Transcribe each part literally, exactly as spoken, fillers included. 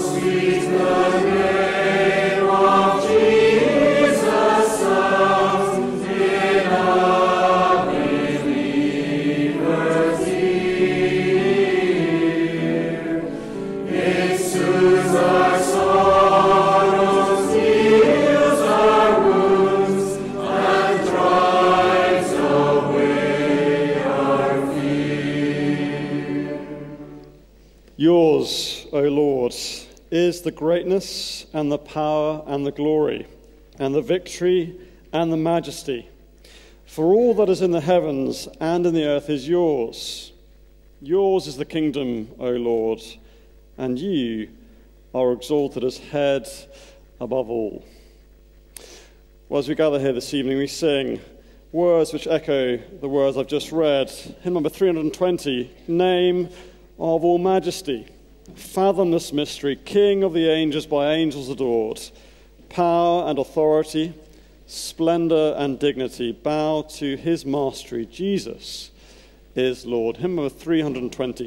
Yours, O Lord, is the greatness and the power and the glory and the victory and the majesty. For all that is in the heavens and in the earth is yours. Yours is the kingdom, O Lord, and you are exalted as head above all. Well, as we gather here this evening, we sing words which echo the words I've just read. Hymn number three hundred twenty, Name of all majesty, fathomless mystery, King of the angels, by angels adored, power and authority, splendor and dignity, bow to his mastery. Jesus is Lord. Hymn number three hundred twenty.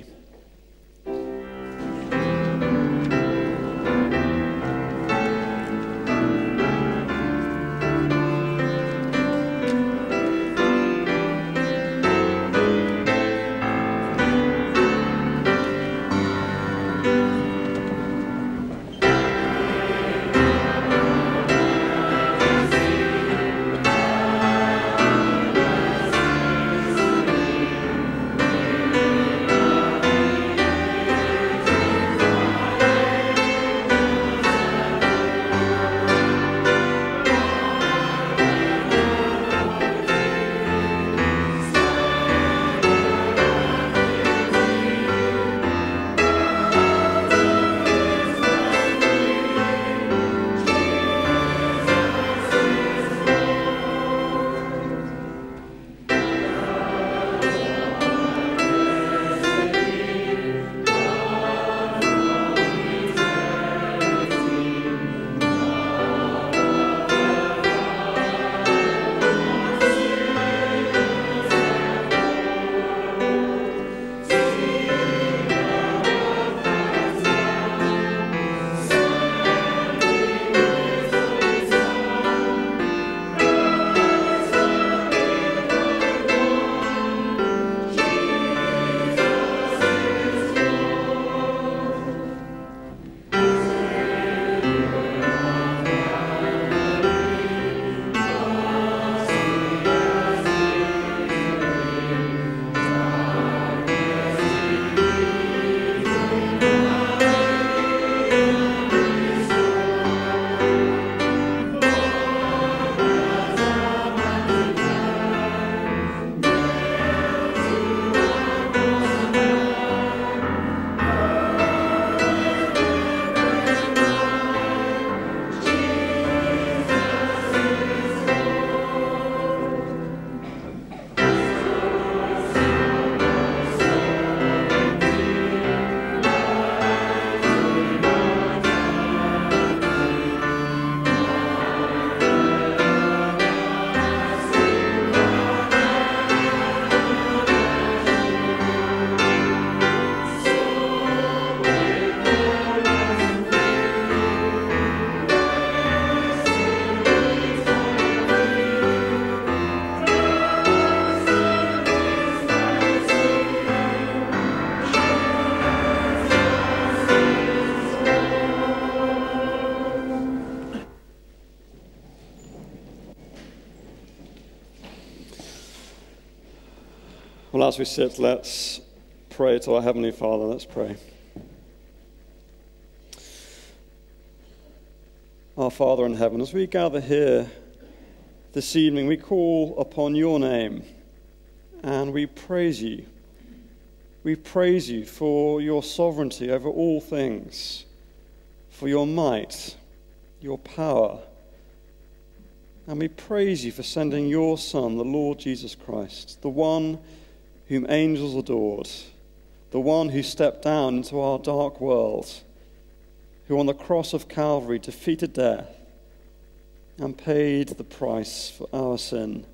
Well, as we sit, let's pray to our Heavenly Father. Let's pray. Our Father in heaven, as we gather here this evening, we call upon your name and we praise you. We praise you for your sovereignty over all things, for your might, your power. And we praise you for sending your Son, the Lord Jesus Christ, the one whom angels adored, the one who stepped down into our dark world, who on the cross of Calvary defeated death and paid the price for our sin.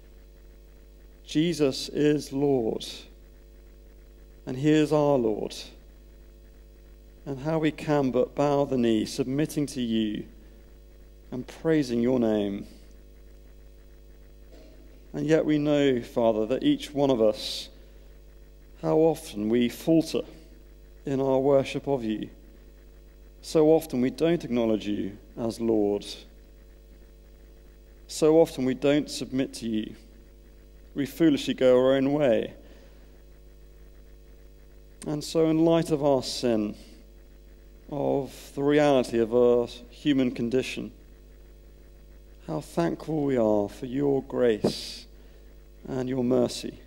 Jesus is Lord, and he is our Lord. and how we can but bow the knee, submitting to you and praising your name. And yet we know, Father, that each one of us, how often we falter in our worship of you. So often we don't acknowledge you as Lord. So often we don't submit to you. We foolishly go our own way. And so in light of our sin, of the reality of our human condition, how thankful we are for your grace and your mercy.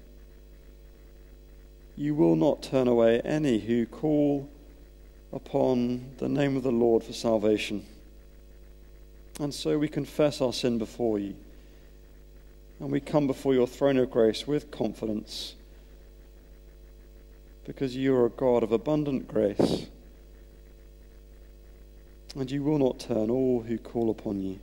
You will not turn away any who call upon the name of the Lord for salvation. And so we confess our sin before you, and we come before your throne of grace with confidence, because you are a God of abundant grace, and you will not turn all who call upon you.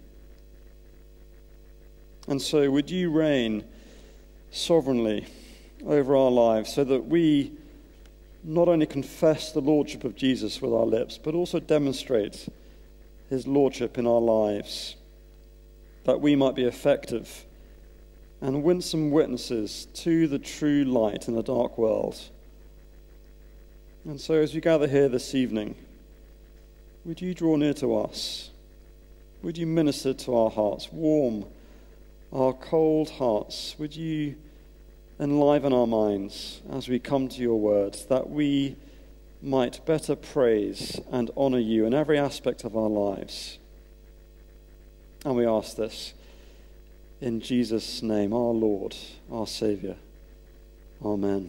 And so would you reign sovereignly over our lives, so that we not only confess the lordship of Jesus with our lips, but also demonstrate his lordship in our lives, that we might be effective and winsome witnesses to the true light in the dark world. And so as we gather here this evening, would you draw near to us? Would you minister to our hearts, warm our cold hearts? Would you enliven our minds as we come to your word, that we might better praise and honor you in every aspect of our lives? And we ask this in Jesus' name, our Lord, our Saviour. Amen.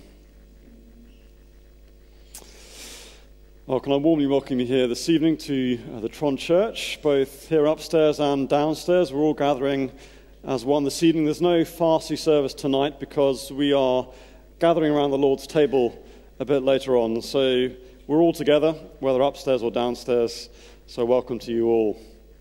Well, can I warmly welcome you here this evening to uh, the Tron Church, both here upstairs and downstairs. We're all gathering as one this evening. There's no fasting service tonight because we are gathering around the Lord's table a bit later on. So we're all together, whether upstairs or downstairs. So welcome to you all.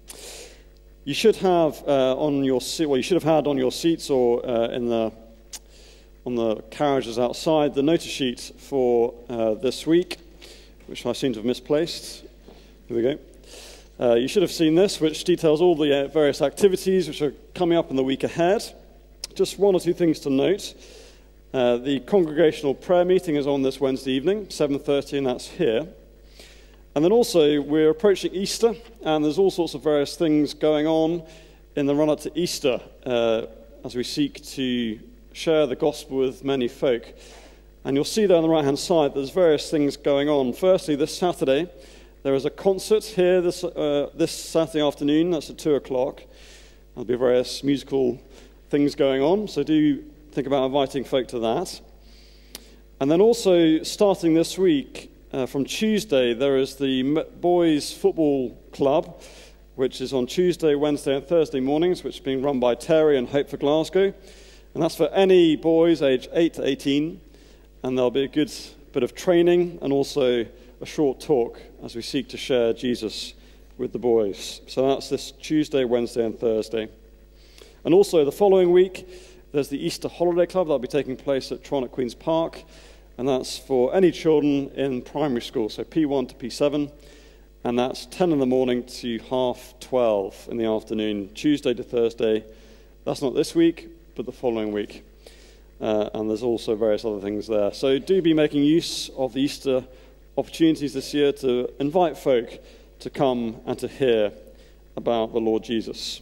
You should have uh, on your seat, well, you should have had on your seats or uh, in the on the carriages outside the notice sheet for uh, this week, which I seem to have misplaced. Here we go. Uh, you should have seen this, which details all the uh, various activities which are coming up in the week ahead. Just one or two things to note. Uh, the congregational prayer meeting is on this Wednesday evening, seven thirty, and that's here. And then also, we're approaching Easter, and there's all sorts of various things going on in the run-up to Easter uh, as we seek to share the gospel with many folk. And you'll see there on the right-hand side, there's various things going on. Firstly, this Saturday, there is a concert here this uh, this Saturday afternoon. That's at two o'clock. There'll be various musical things going on, so do think about inviting folk to that. And then also, starting this week, uh, from Tuesday, there is the Boys Football Club, which is on Tuesday, Wednesday, and Thursday mornings, which is being run by Terry and Hope for Glasgow. And that's for any boys aged eight to eighteen. And there'll be a good bit of training and also a short talk as we seek to share Jesus with the boys. So that's this Tuesday, Wednesday, and Thursday. And also the following week, there's the Easter Holiday Club that'll be taking place at Tron at Queen's Park. And that's for any children in primary school, so P one to P seven. And that's ten in the morning to half twelve in the afternoon, Tuesday to Thursday. That's not this week, but the following week. Uh, and there's also various other things there. So do be making use of the Easter opportunities this year to invite folk to come and to hear about the Lord Jesus.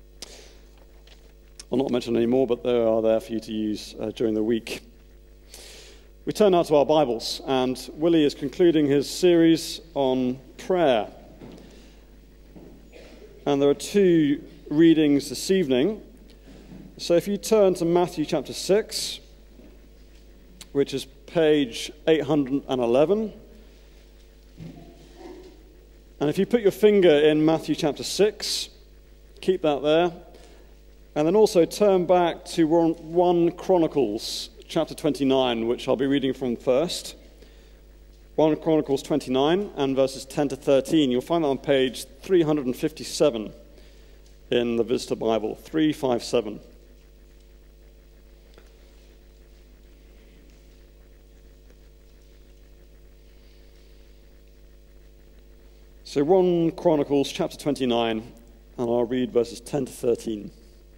I'll not mention any more, but they are there for you to use uh, during the week. We turn now to our Bibles, and Willie is concluding his series on prayer. And there are two readings this evening. So if you turn to Matthew chapter six, which is page eight hundred eleven, and if you put your finger in Matthew chapter six, keep that there, and then also turn back to First Chronicles chapter twenty-nine, which I'll be reading from first. First Chronicles twenty-nine and verses ten to thirteen. You'll find that on page three hundred fifty-seven in the Visitor Bible, three fifty-seven. So First Chronicles chapter twenty-nine, and I'll read verses ten to thirteen.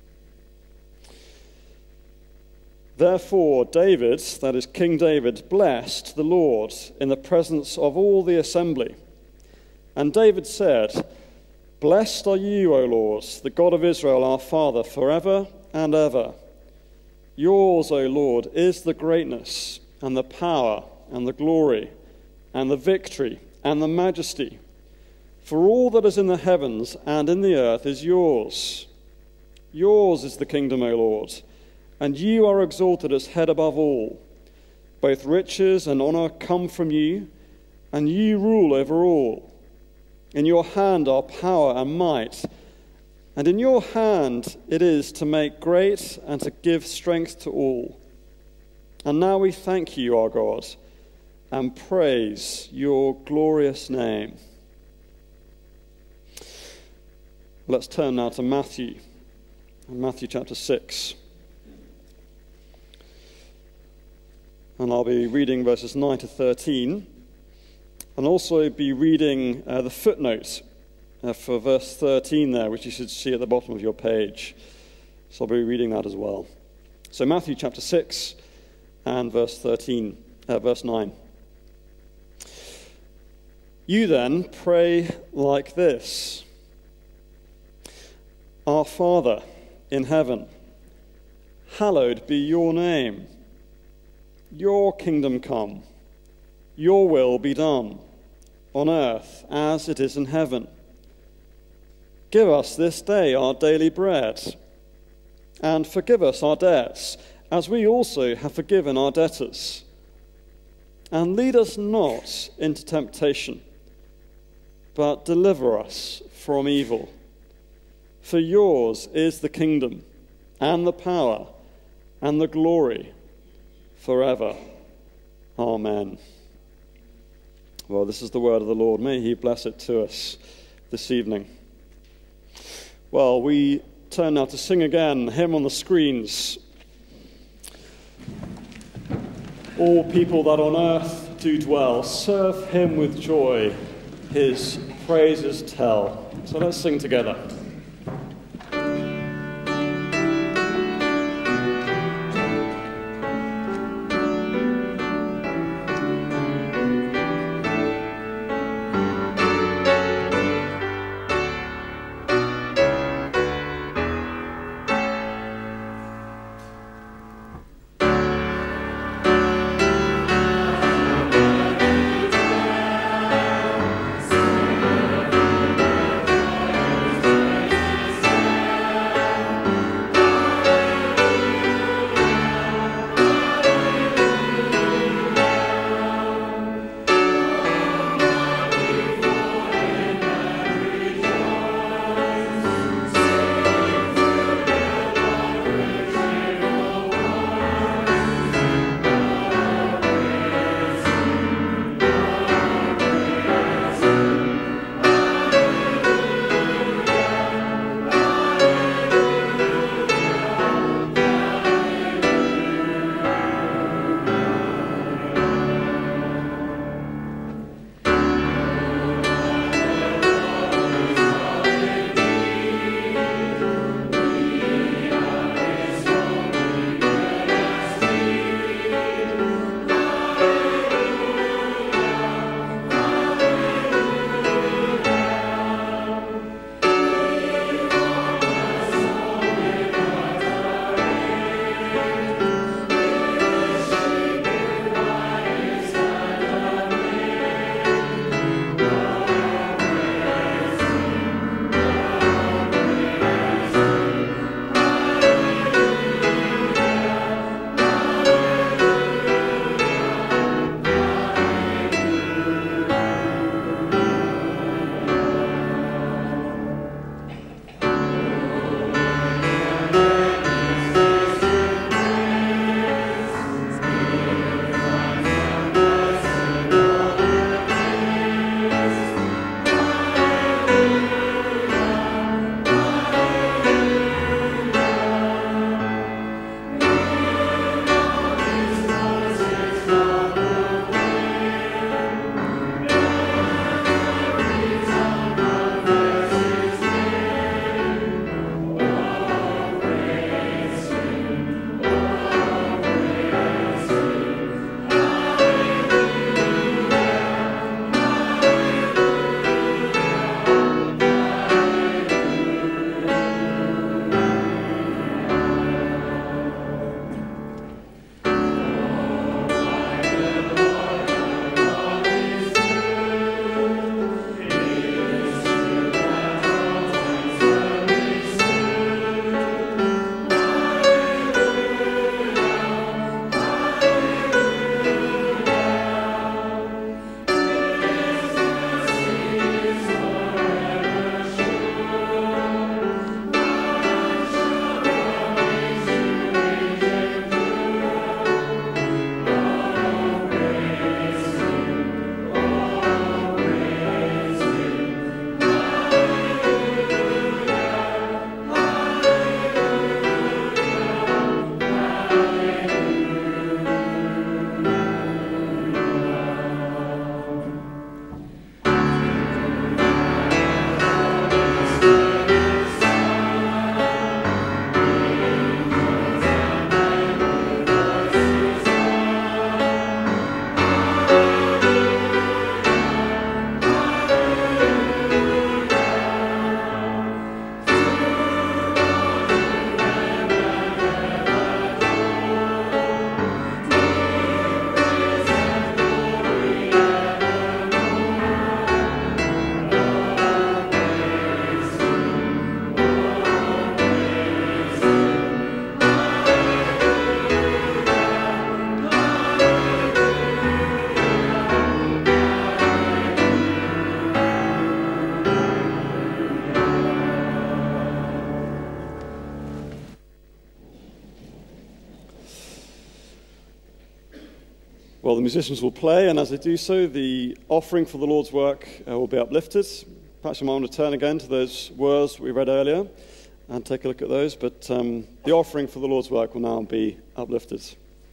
Therefore David, that is King David, blessed the Lord in the presence of all the assembly. And David said, Blessed are you, O Lord, the God of Israel, our Father, forever and ever. Yours, O Lord, is the greatness and the power and the glory and the victory and the majesty. For all that is in the heavens and in the earth is yours. Yours is the kingdom, O Lord, and you are exalted as head above all. Both riches and honor come from you, and you rule over all. In your hand are power and might, and in your hand it is to make great and to give strength to all. And now we thank you, our God, and praise your glorious name. Let's turn now to Matthew, Matthew chapter six. And I'll be reading verses nine to thirteen, and also be reading uh, the footnote uh, for verse thirteen there, which you should see at the bottom of your page. So I'll be reading that as well. So Matthew chapter six and verse thirteen, uh, verse nine. You then pray like this: Our Father in heaven, hallowed be your name. Your kingdom come, your will be done, on earth as it is in heaven. Give us this day our daily bread, and forgive us our debts, as we also have forgiven our debtors. And lead us not into temptation, but deliver us from evil. For yours is the kingdom, and the power, and the glory, forever. Amen. Well, this is the word of the Lord. May he bless it to us this evening. Well, we turn now to sing again, hymn on the screens. All people that on earth do dwell, serve him with joy, his praises tell. So let's sing together. Well, the musicians will play, and as they do so, the offering for the Lord's work uh, will be uplifted. Perhaps you might want to turn again to those words we read earlier and take a look at those, but um, the offering for the Lord's work will now be uplifted.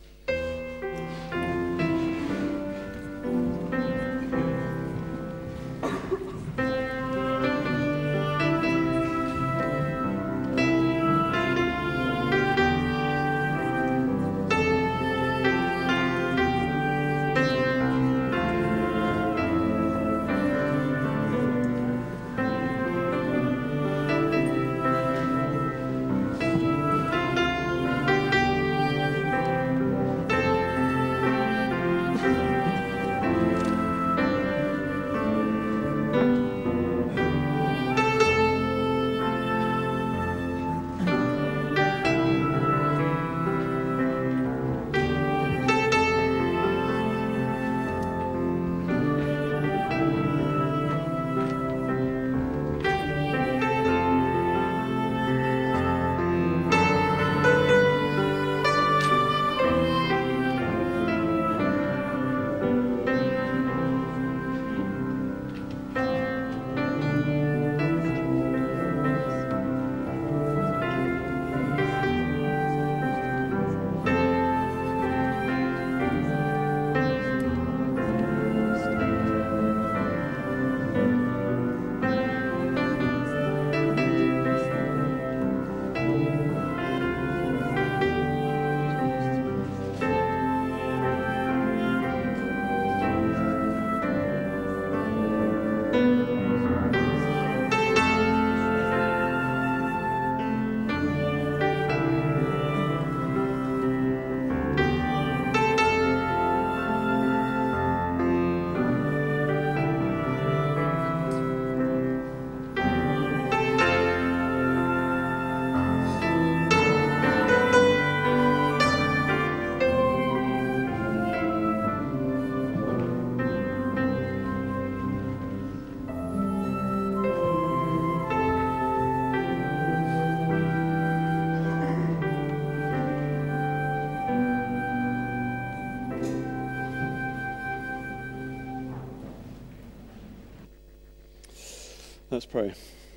Let's pray.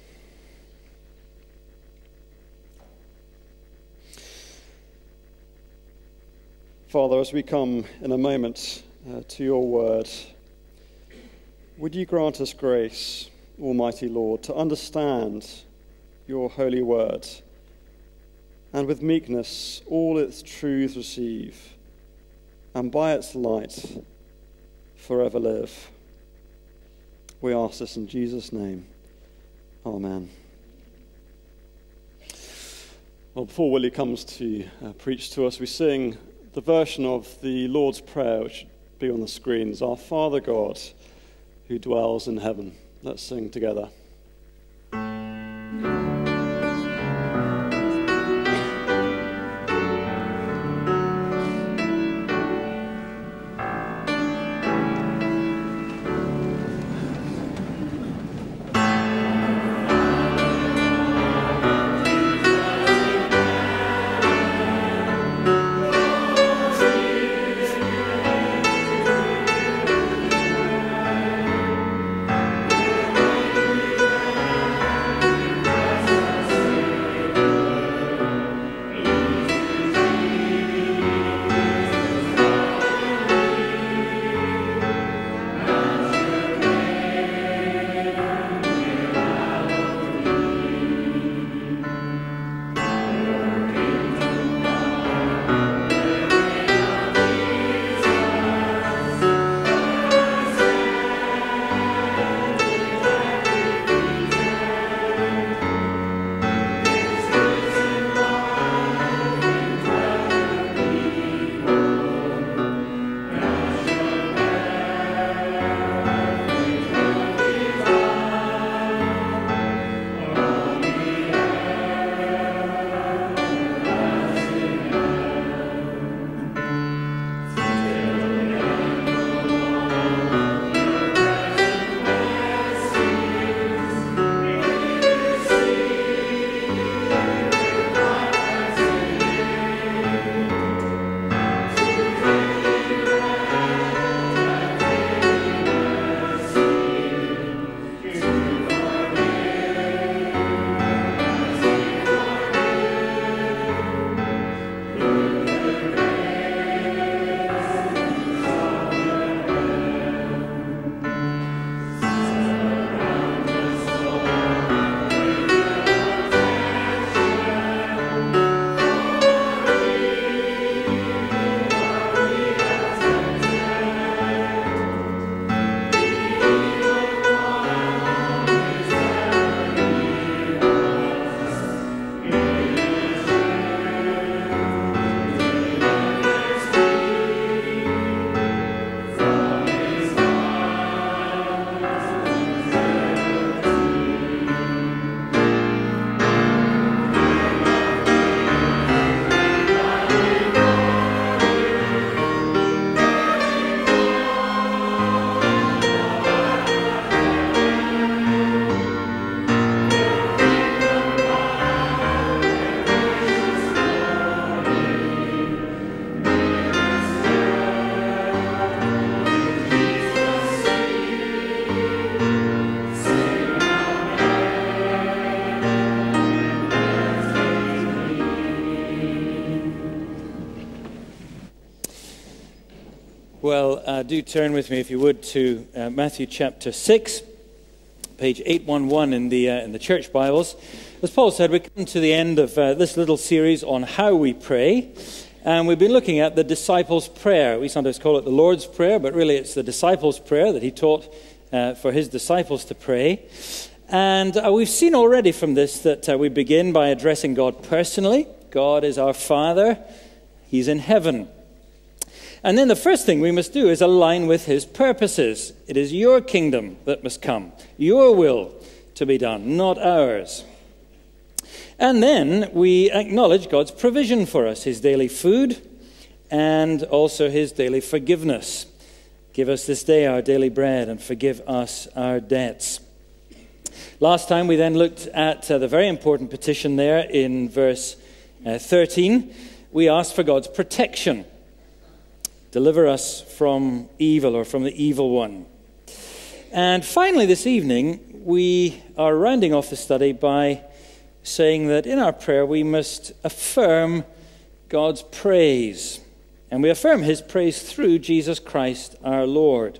Father, as we come in a moment uh, to your word, would you grant us grace, Almighty Lord, to understand your holy word, and with meekness all its truths receive, and by its light forever live. We ask this in Jesus' name. Amen. Well, before Willie comes to uh, preach to us, we sing the version of the Lord's Prayer, which should be on the screens. Our Father God, who dwells in heaven. Let's sing together. Thank you. Uh, do turn with me, if you would, to uh, Matthew chapter six, page eight eleven in the, uh, in the church Bibles. As Paul said, we come to the end of uh, this little series on how we pray. And we've been looking at the disciples' prayer. We sometimes call it the Lord's Prayer, but really it's the disciples' prayer that he taught uh, for his disciples to pray. And uh, we've seen already from this that uh, we begin by addressing God personally. God is our Father. He's in heaven. And then the first thing we must do is align with his purposes. It is your kingdom that must come, your will to be done, not ours. And then we acknowledge God's provision for us, his daily food and also his daily forgiveness. Give us this day our daily bread and forgive us our debts. Last time we then looked at uh, the very important petition there in verse uh, thirteen. We asked for God's protection. Deliver us from evil, or from the evil one. And finally this evening, we are rounding off the study by saying that in our prayer we must affirm God's praise. And we affirm his praise through Jesus Christ our Lord.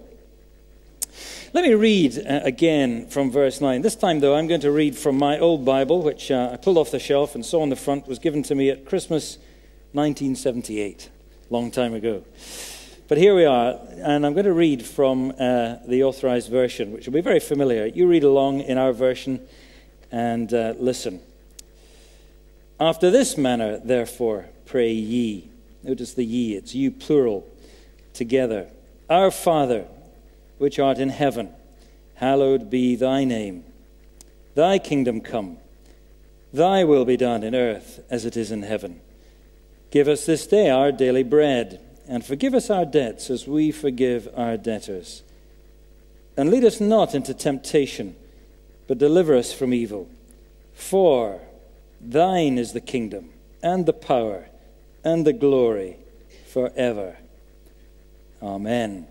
Let me read uh, again from verse nine. This time, though, I'm going to read from my old Bible, which uh, I pulled off the shelf and saw on the front, was given to me at Christmas nineteen seventy-eight. Long time ago. But here we are, and I'm going to read from uh, the Authorized Version, which will be very familiar. You read along in our version and uh, listen. After this manner, therefore, pray ye. Notice the ye, it's you plural, together. Our Father, which art in heaven, hallowed be thy name. Thy kingdom come. Thy will be done in earth as it is in heaven. Give us this day our daily bread, and forgive us our debts as we forgive our debtors. And lead us not into temptation, but deliver us from evil. For thine is the kingdom, and the power, and the glory, forever. Amen.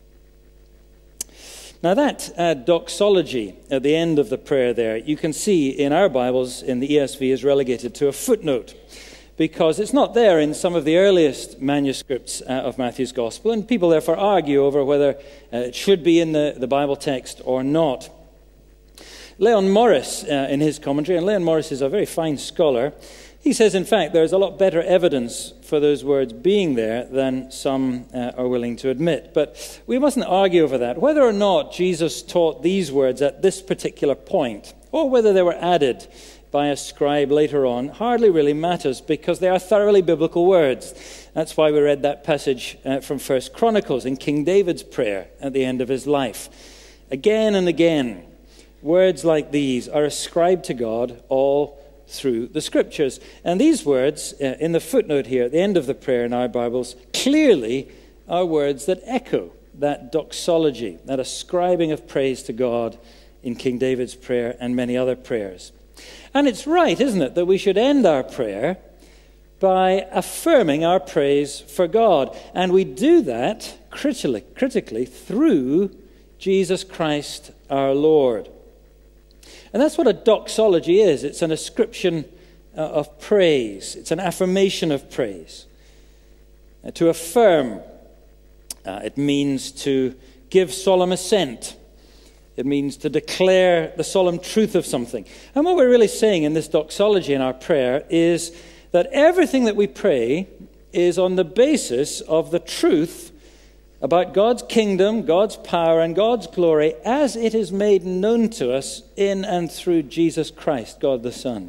Now that uh, doxology at the end of the prayer there, you can see in our Bibles, in the E S V, is relegated to a footnote, because it's not there in some of the earliest manuscripts uh, of Matthew's Gospel, and people therefore argue over whether uh, it should be in the, the Bible text or not. Leon Morris, uh, in his commentary, and Leon Morris is a very fine scholar, he says, in fact, there's a lot better evidence for those words being there than some uh, are willing to admit. But we mustn't argue over that. Whether or not Jesus taught these words at this particular point, or whether they were added by a scribe later on, hardly really matters, because they are thoroughly biblical words. That's why we read that passage uh, from First Chronicles in King David's prayer at the end of his life. Again and again, words like these are ascribed to God all through the Scriptures. And these words, uh, in the footnote here at the end of the prayer in our Bibles, clearly are words that echo that doxology, that ascribing of praise to God in King David's prayer and many other prayers. And it's right, isn't it, that we should end our prayer by affirming our praise for God. And we do that critically, critically through Jesus Christ our Lord. And that's what a doxology is. It's an ascription uh, of praise. It's an affirmation of praise. Uh, to affirm, uh, it means to give solemn assent. It means to declare the solemn truth of something. And what we're really saying in this doxology in our prayer is that everything that we pray is on the basis of the truth about God's kingdom, God's power, and God's glory as it is made known to us in and through Jesus Christ, God the Son.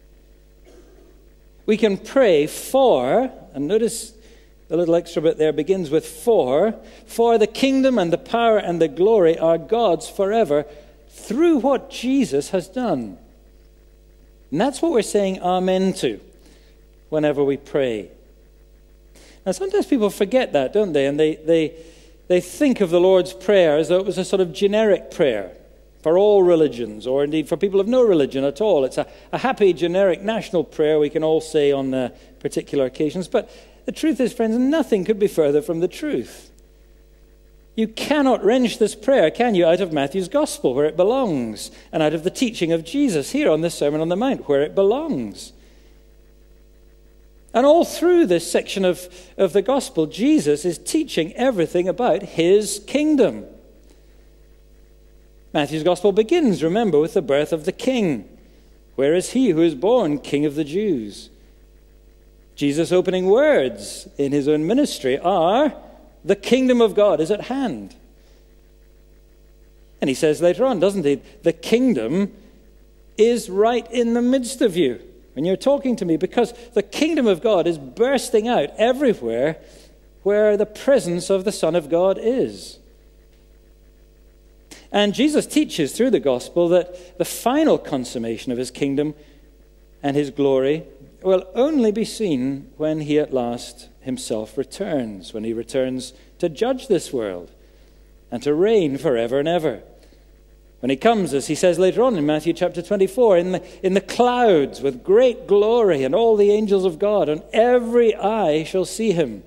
We can pray for, and notice the little extra bit there begins with for, for the kingdom and the power and the glory are God's forever through what Jesus has done. And that's what we're saying amen to whenever we pray. Now sometimes people forget that, don't they? And they, they, they think of the Lord's Prayer as though it was a sort of generic prayer for all religions, or indeed for people of no religion at all. It's a, a happy, generic, national prayer we can all say on uh, particular occasions. But the truth is, friends, nothing could be further from the truth. You cannot wrench this prayer, can you, out of Matthew's Gospel, where it belongs, and out of the teaching of Jesus here on this Sermon on the Mount, where it belongs. And all through this section of, of the gospel, Jesus is teaching everything about his kingdom. Matthew's gospel begins, remember, with the birth of the king. Where is he who is born King of the Jews? Jesus' opening words in his own ministry are, the kingdom of God is at hand. And he says later on, doesn't he, the kingdom is right in the midst of you when you're talking to me, because the kingdom of God is bursting out everywhere where the presence of the Son of God is. And Jesus teaches through the gospel that the final consummation of his kingdom and his glory will only be seen when he at last himself returns, when he returns to judge this world and to reign forever and ever. When he comes, as he says later on in Matthew chapter twenty-four, in the, in the clouds with great glory and all the angels of God, and every eye shall see him.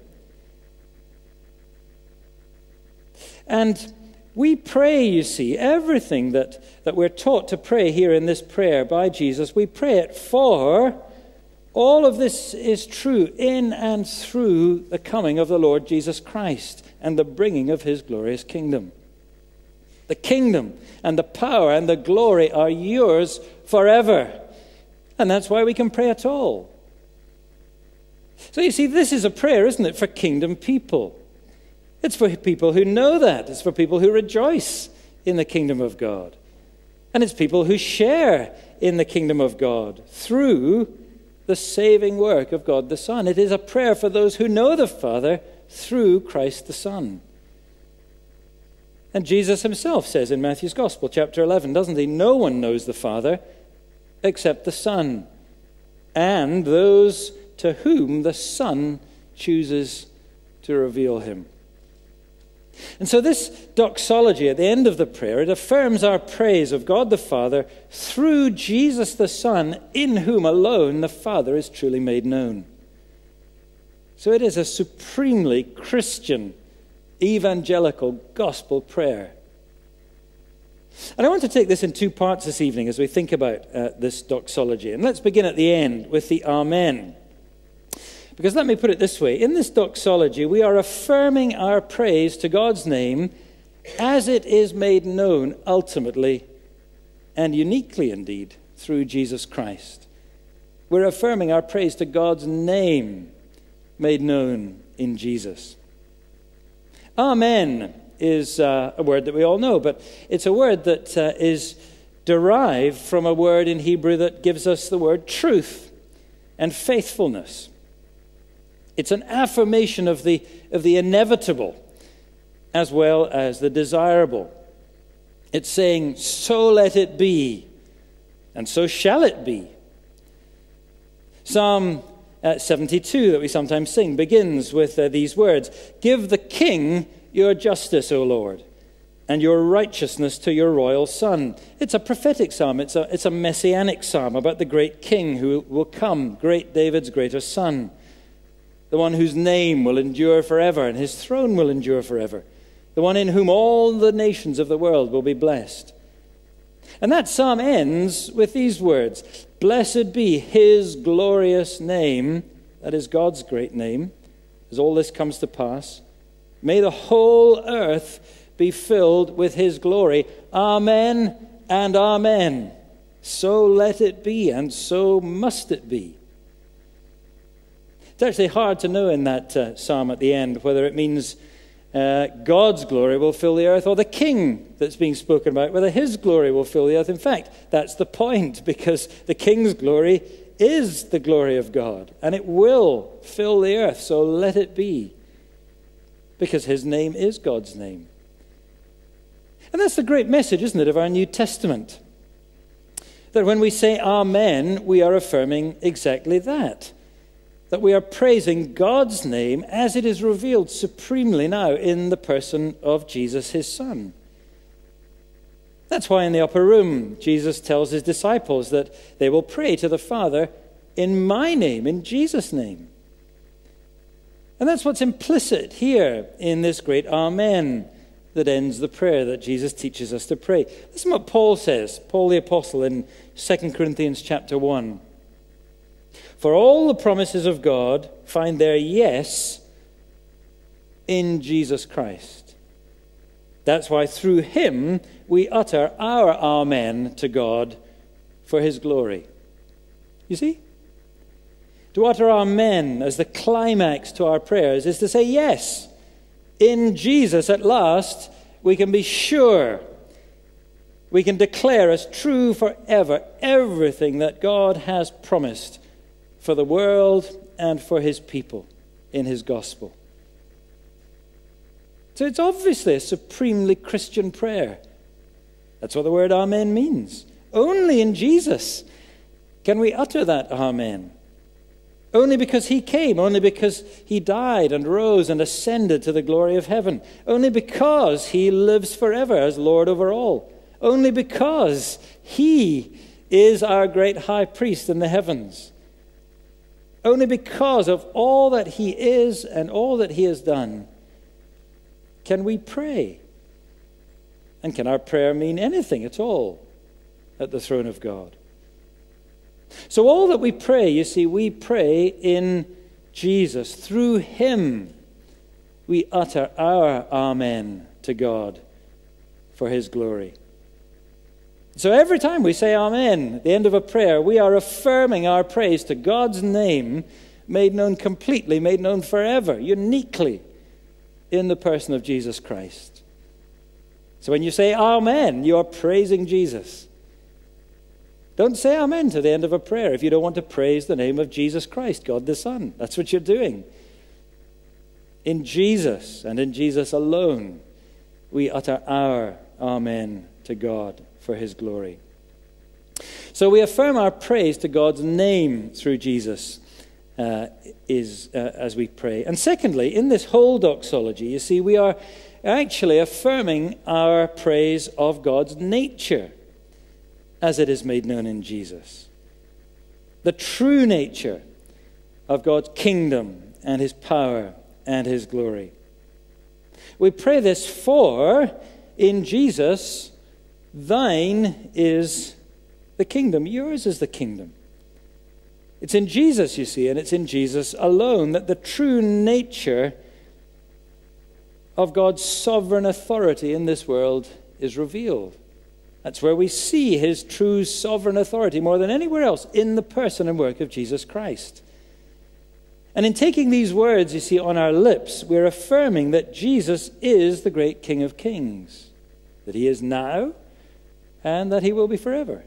And we pray, you see, everything that, that we're taught to pray here in this prayer by Jesus, we pray it for. All of this is true in and through the coming of the Lord Jesus Christ and the bringing of his glorious kingdom. The kingdom and the power and the glory are yours forever. And that's why we can pray at all. So you see, this is a prayer, isn't it, for kingdom people. It's for people who know that. It's for people who rejoice in the kingdom of God. And it's people who share in the kingdom of God through the saving work of God the Son. It is a prayer for those who know the Father through Christ the Son. And Jesus himself says in Matthew's Gospel, chapter eleven, doesn't he? No one knows the Father except the Son, and those to whom the Son chooses to reveal him. And so this doxology at the end of the prayer, it affirms our praise of God the Father through Jesus the Son, in whom alone the Father is truly made known. So it is a supremely Christian, evangelical, gospel prayer. And I want to take this in two parts this evening as we think about uh, this doxology. And let's begin at the end with the Amen. Because let me put it this way. In this doxology, we are affirming our praise to God's name as it is made known ultimately and uniquely indeed through Jesus Christ. We're affirming our praise to God's name made known in Jesus. Amen is uh, a word that we all know, but it's a word that uh, is derived from a word in Hebrew that gives us the word truth and faithfulness. It's an affirmation of the, of the inevitable as well as the desirable. It's saying, so let it be, and so shall it be. Psalm uh, seventy-two, that we sometimes sing, begins with uh, these words, give the king your justice, O Lord, and your righteousness to your royal son. It's a prophetic psalm. It's a, it's a messianic psalm about the great king who will come, great David's greater son. The one whose name will endure forever and his throne will endure forever. The one in whom all the nations of the world will be blessed. And that psalm ends with these words, blessed be his glorious name, that is God's great name, as all this comes to pass. May the whole earth be filled with his glory. Amen and amen. So let it be, and so must it be. It's actually hard to know in that uh, psalm at the end whether it means uh, God's glory will fill the earth or the king that's being spoken about, whether his glory will fill the earth. In fact, that's the point, because the king's glory is the glory of God, and it will fill the earth, so let it be, because his name is God's name. And that's the great message, isn't it, of our New Testament? That when we say amen, we are affirming exactly that. That we are praising God's name as it is revealed supremely now in the person of Jesus, his Son. That's why in the upper room, Jesus tells his disciples that they will pray to the Father in my name, in Jesus' name. And that's what's implicit here in this great Amen that ends the prayer that Jesus teaches us to pray. Listen what Paul says, Paul the Apostle in Second Corinthians chapter one. For all the promises of God find their yes in Jesus Christ. That's why through him we utter our amen to God for his glory. You see? To utter amen as the climax to our prayers is to say yes. In Jesus at last we can be sure. We can declare as true forever everything that God has promised for the world and for his people in his gospel. So it's obviously a supremely Christian prayer. That's what the word amen means. Only in Jesus can we utter that amen. Only because he came, only because he died and rose and ascended to the glory of heaven. Only because he lives forever as Lord over all. Only because he is our great high priest in the heavens. Only because of all that he is and all that he has done can we pray. And can our prayer mean anything at all at the throne of God? So all that we pray, you see, we pray in Jesus. Through him we utter our amen to God for his glory. So every time we say amen at the end of a prayer, we are affirming our praise to God's name, made known completely, made known forever, uniquely in the person of Jesus Christ. So when you say amen, you are praising Jesus. Don't say amen to the end of a prayer if you don't want to praise the name of Jesus Christ, God the Son. That's what you're doing. In Jesus and in Jesus alone, we utter our amen to God for his glory. So we affirm our praise to God's name through Jesus uh, is uh, as we pray. And secondly, in this whole doxology, you see, we are actually affirming our praise of God's nature as it is made known in Jesus. The true nature of God's kingdom and his power and his glory. We pray this for, in Jesus, thine is the kingdom. Yours is the kingdom. It's in Jesus, you see, and it's in Jesus alone that the true nature of God's sovereign authority in this world is revealed. That's where we see his true sovereign authority more than anywhere else, in the person and work of Jesus Christ. And in taking these words, you see, on our lips, we're affirming that Jesus is the great King of Kings, that he is now and that he will be forever.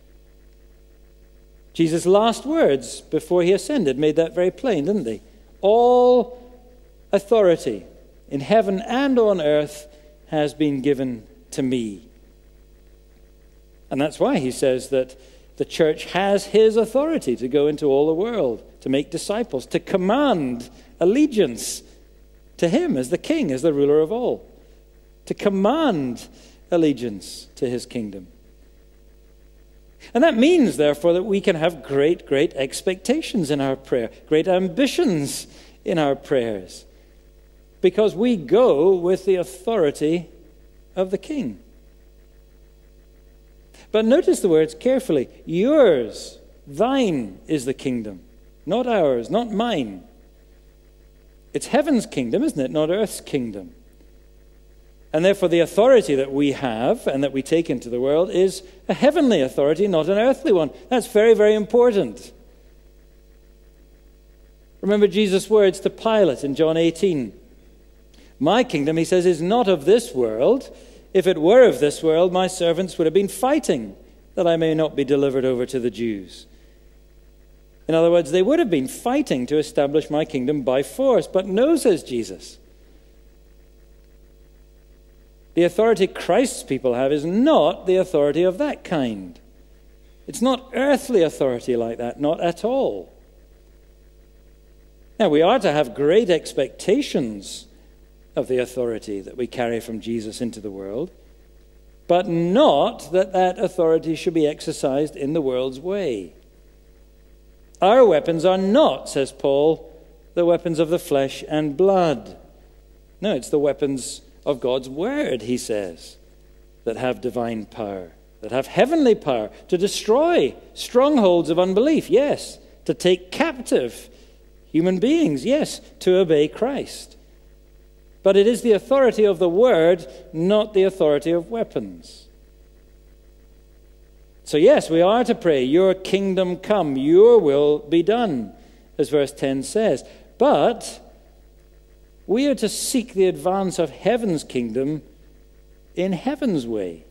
Jesus' last words before he ascended made that very plain, didn't they? All authority in heaven and on earth has been given to me. And that's why he says that the church has his authority to go into all the world, to make disciples, to command allegiance to him as the king, as the ruler of all, to command allegiance to his kingdom. And that means, therefore, that we can have great, great expectations in our prayer, great ambitions in our prayers, because we go with the authority of the king. But notice the words carefully. Yours, thine is the kingdom, not ours, not mine. It's heaven's kingdom, isn't it? Not earth's kingdom. And therefore the authority that we have and that we take into the world is a heavenly authority, not an earthly one. That's very, very important. Remember Jesus' words to Pilate in John eighteen. My kingdom, he says, is not of this world. If it were of this world, my servants would have been fighting that I may not be delivered over to the Jews. In other words, they would have been fighting to establish my kingdom by force. But no, says Jesus. The authority Christ's people have is not the authority of that kind. It's not earthly authority like that, not at all. Now, we are to have great expectations of the authority that we carry from Jesus into the world, but not that that authority should be exercised in the world's way. Our weapons are not, says Paul, the weapons of the flesh and blood. No, it's the weapons of God's word, he says, that have divine power, that have heavenly power to destroy strongholds of unbelief, yes, to take captive human beings, yes, to obey Christ. But it is the authority of the word, not the authority of weapons. So yes, we are to pray, your kingdom come, your will be done, as verse ten says. But we are to seek the advance of heaven's kingdom in heaven's way.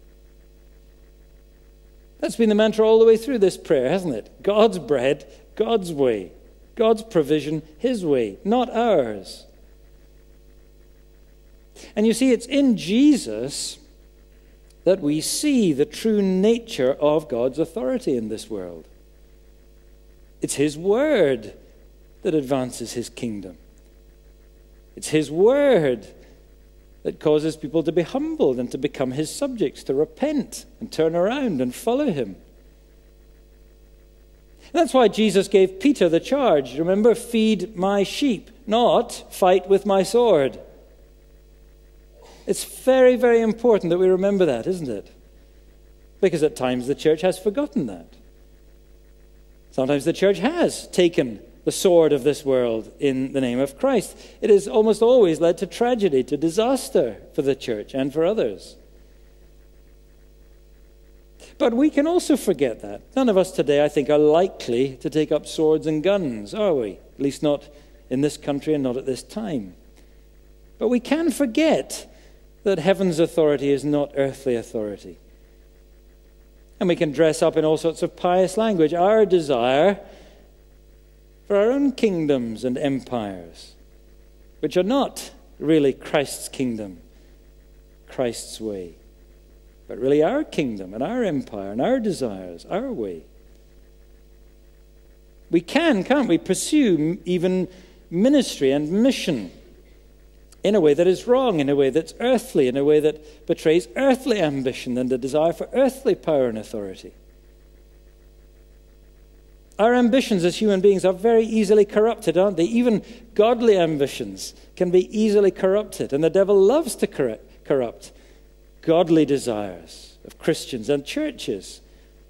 That's been the mantra all the way through this prayer, hasn't it? God's bread, God's way. God's provision, his way, not ours. And you see, it's in Jesus that we see the true nature of God's authority in this world. It's his word that advances his kingdom. It's his word that causes people to be humbled and to become his subjects, to repent and turn around and follow him. And that's why Jesus gave Peter the charge. Remember, feed my sheep, not fight with my sword. It's very, very important that we remember that, isn't it? Because at times the church has forgotten that. Sometimes the church has taken the sword of this world in the name of Christ. It has almost always led to tragedy, to disaster for the church and for others. But we can also forget that. None of us today, I think, are likely to take up swords and guns, are we? At least not in this country and not at this time. But we can forget that heaven's authority is not earthly authority. And we can dress up in all sorts of pious language our desire for our own kingdoms and empires, which are not really Christ's kingdom, Christ's way, but really our kingdom and our empire and our desires, our way. We can, can't we, pursue even ministry and mission in a way that is wrong, in a way that's earthly, in a way that betrays earthly ambition and the desire for earthly power and authority. Our ambitions as human beings are very easily corrupted, aren't they? Even godly ambitions can be easily corrupted, and the devil loves to corrupt, corrupt godly desires of Christians and churches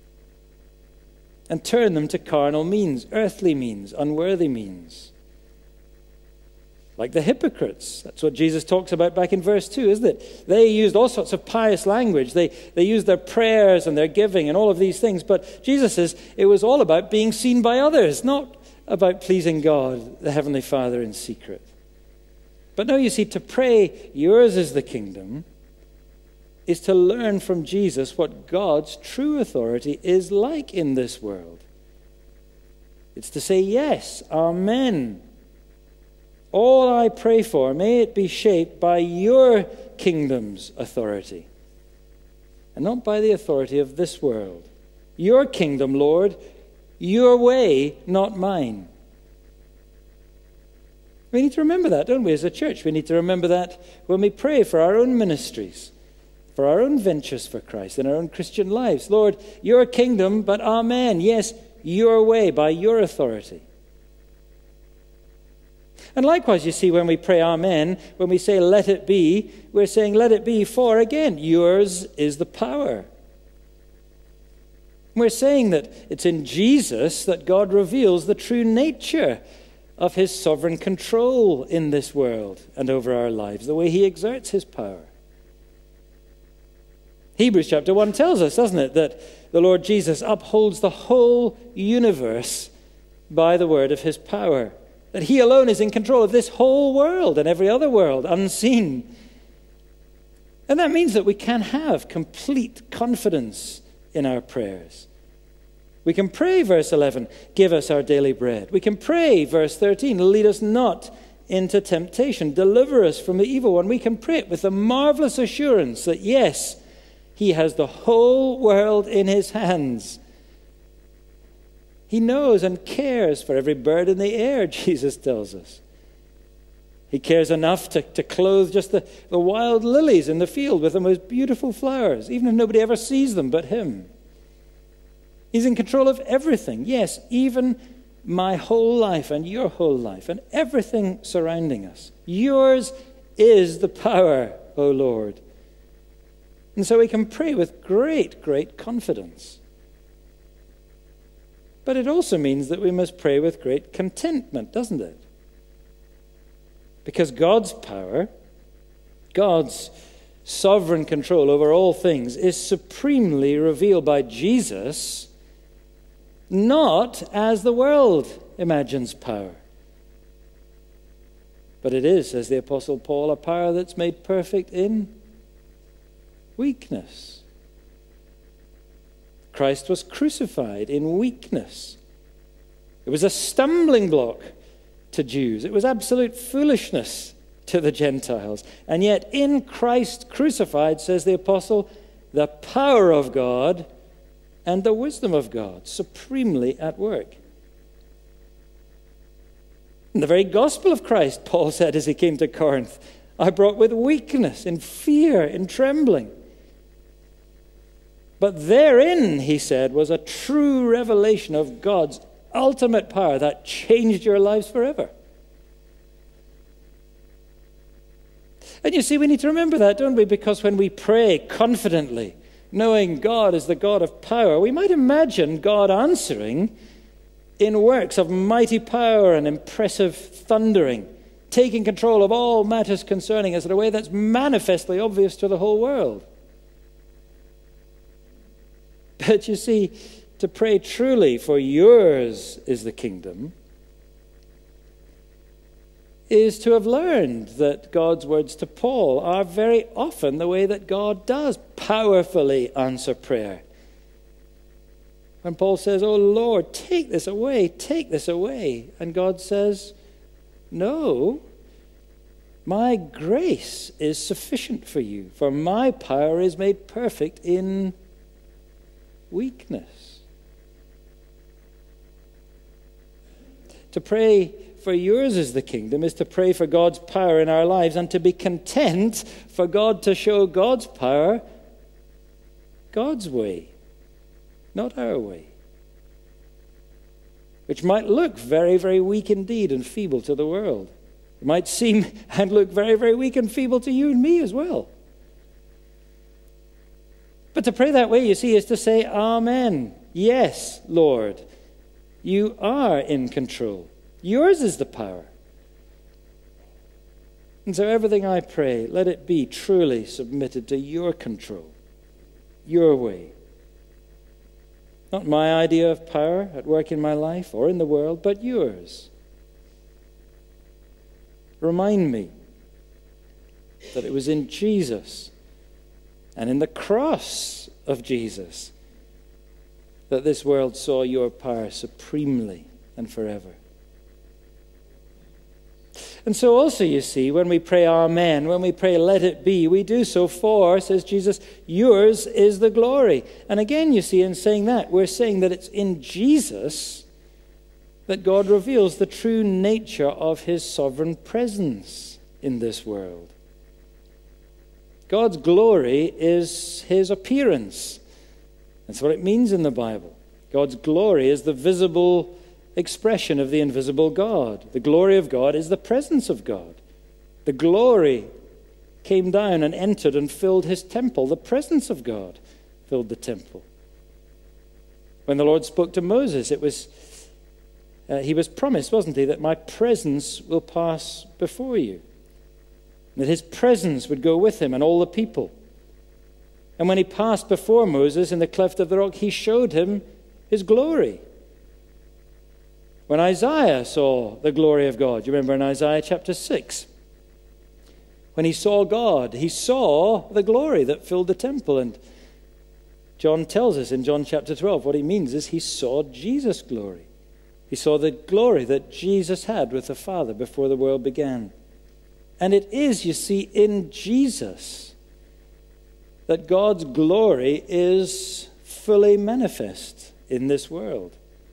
and turn them to carnal means, earthly means, unworthy means. Like the hypocrites. That's what Jesus talks about back in verse two, isn't it? They used all sorts of pious language. They, they used their prayers and their giving and all of these things. But Jesus says it was all about being seen by others, not about pleasing God, the Heavenly Father, in secret. But now you see, to pray, yours is the kingdom, is to learn from Jesus what God's true authority is like in this world. It's to say, yes, amen. All I pray for, may it be shaped by your kingdom's authority, and not by the authority of this world. Your kingdom, Lord, your way, not mine. We need to remember that, don't we, as a church? We need to remember that when we pray for our own ministries, for our own ventures for Christ, in our own Christian lives. Lord, your kingdom, but amen. Yes, your way, by your authority. And likewise, you see, when we pray amen, when we say let it be, we're saying let it be for, again, yours is the power. We're saying that it's in Jesus that God reveals the true nature of his sovereign control in this world and over our lives, the way he exerts his power. Hebrews chapter one tells us, doesn't it, that the Lord Jesus upholds the whole universe by the word of his power. That he alone is in control of this whole world and every other world, unseen. And that means that we can have complete confidence in our prayers. We can pray, verse eleven, give us our daily bread. We can pray, verse thirteen, lead us not into temptation, deliver us from the evil one. We can pray it with the marvelous assurance that, yes, he has the whole world in his hands. He knows and cares for every bird in the air, Jesus tells us. He cares enough to, to clothe just the, the wild lilies in the field with the most beautiful flowers, even if nobody ever sees them but him. He's in control of everything. Yes, even my whole life and your whole life and everything surrounding us. Yours is the power, O Lord. And so we can pray with great, great confidence. But it also means that we must pray with great contentment, doesn't it? Because God's power, God's sovereign control over all things is supremely revealed by Jesus, not as the world imagines power. But it is, says the Apostle Paul, a power that's made perfect in weakness. Christ was crucified in weakness. It was a stumbling block to Jews. It was absolute foolishness to the Gentiles. And yet in Christ crucified, says the apostle, the power of God and the wisdom of God supremely at work. In the very gospel of Christ, Paul said as he came to Corinth, I brought with weakness, in fear, in trembling. But therein, he said, was a true revelation of God's ultimate power that changed your lives forever. And you see, we need to remember that, don't we? Because when we pray confidently, knowing God is the God of power, we might imagine God answering in works of mighty power and impressive thundering, taking control of all matters concerning us in a way that's manifestly obvious to the whole world. But you see, to pray truly, for yours is the kingdom, is to have learned that God's words to Paul are very often the way that God does powerfully answer prayer. When Paul says, oh Lord, take this away, take this away. And God says, no, my grace is sufficient for you, for my power is made perfect in weakness. To pray for yours is the kingdom is to pray for God's power in our lives and to be content for God to show God's power God's way, not our way. Which might look very, very weak indeed and feeble to the world. It might seem and look very, very weak and feeble to you and me as well. But to pray that way, you see, is to say, Amen. Yes, Lord, you are in control. Yours is the power. And so everything I pray, let it be truly submitted to your control, your way. Not my idea of power at work in my life or in the world, but yours. Remind me that it was in Jesus and in the cross of Jesus that this world saw your power supremely and forever. And so also, you see, when we pray Amen, when we pray let it be, we do so for, says Jesus, yours is the glory. And again, you see, in saying that, we're saying that it's in Jesus that God reveals the true nature of his sovereign presence in this world. God's glory is his appearance. That's what it means in the Bible. God's glory is the visible expression of the invisible God. The glory of God is the presence of God. The glory came down and entered and filled his temple. The presence of God filled the temple. When the Lord spoke to Moses, it was uh, he was promised, wasn't he, that my presence will pass before you. That his presence would go with him and all the people. And when he passed before Moses in the cleft of the rock, he showed him his glory. When Isaiah saw the glory of God, you remember in Isaiah chapter six, when he saw God, he saw the glory that filled the temple. And John tells us in John chapter twelve, what he means is he saw Jesus' glory. He saw the glory that Jesus had with the Father before the world began. And it is, you see, in Jesus that God's glory is fully manifest in this world.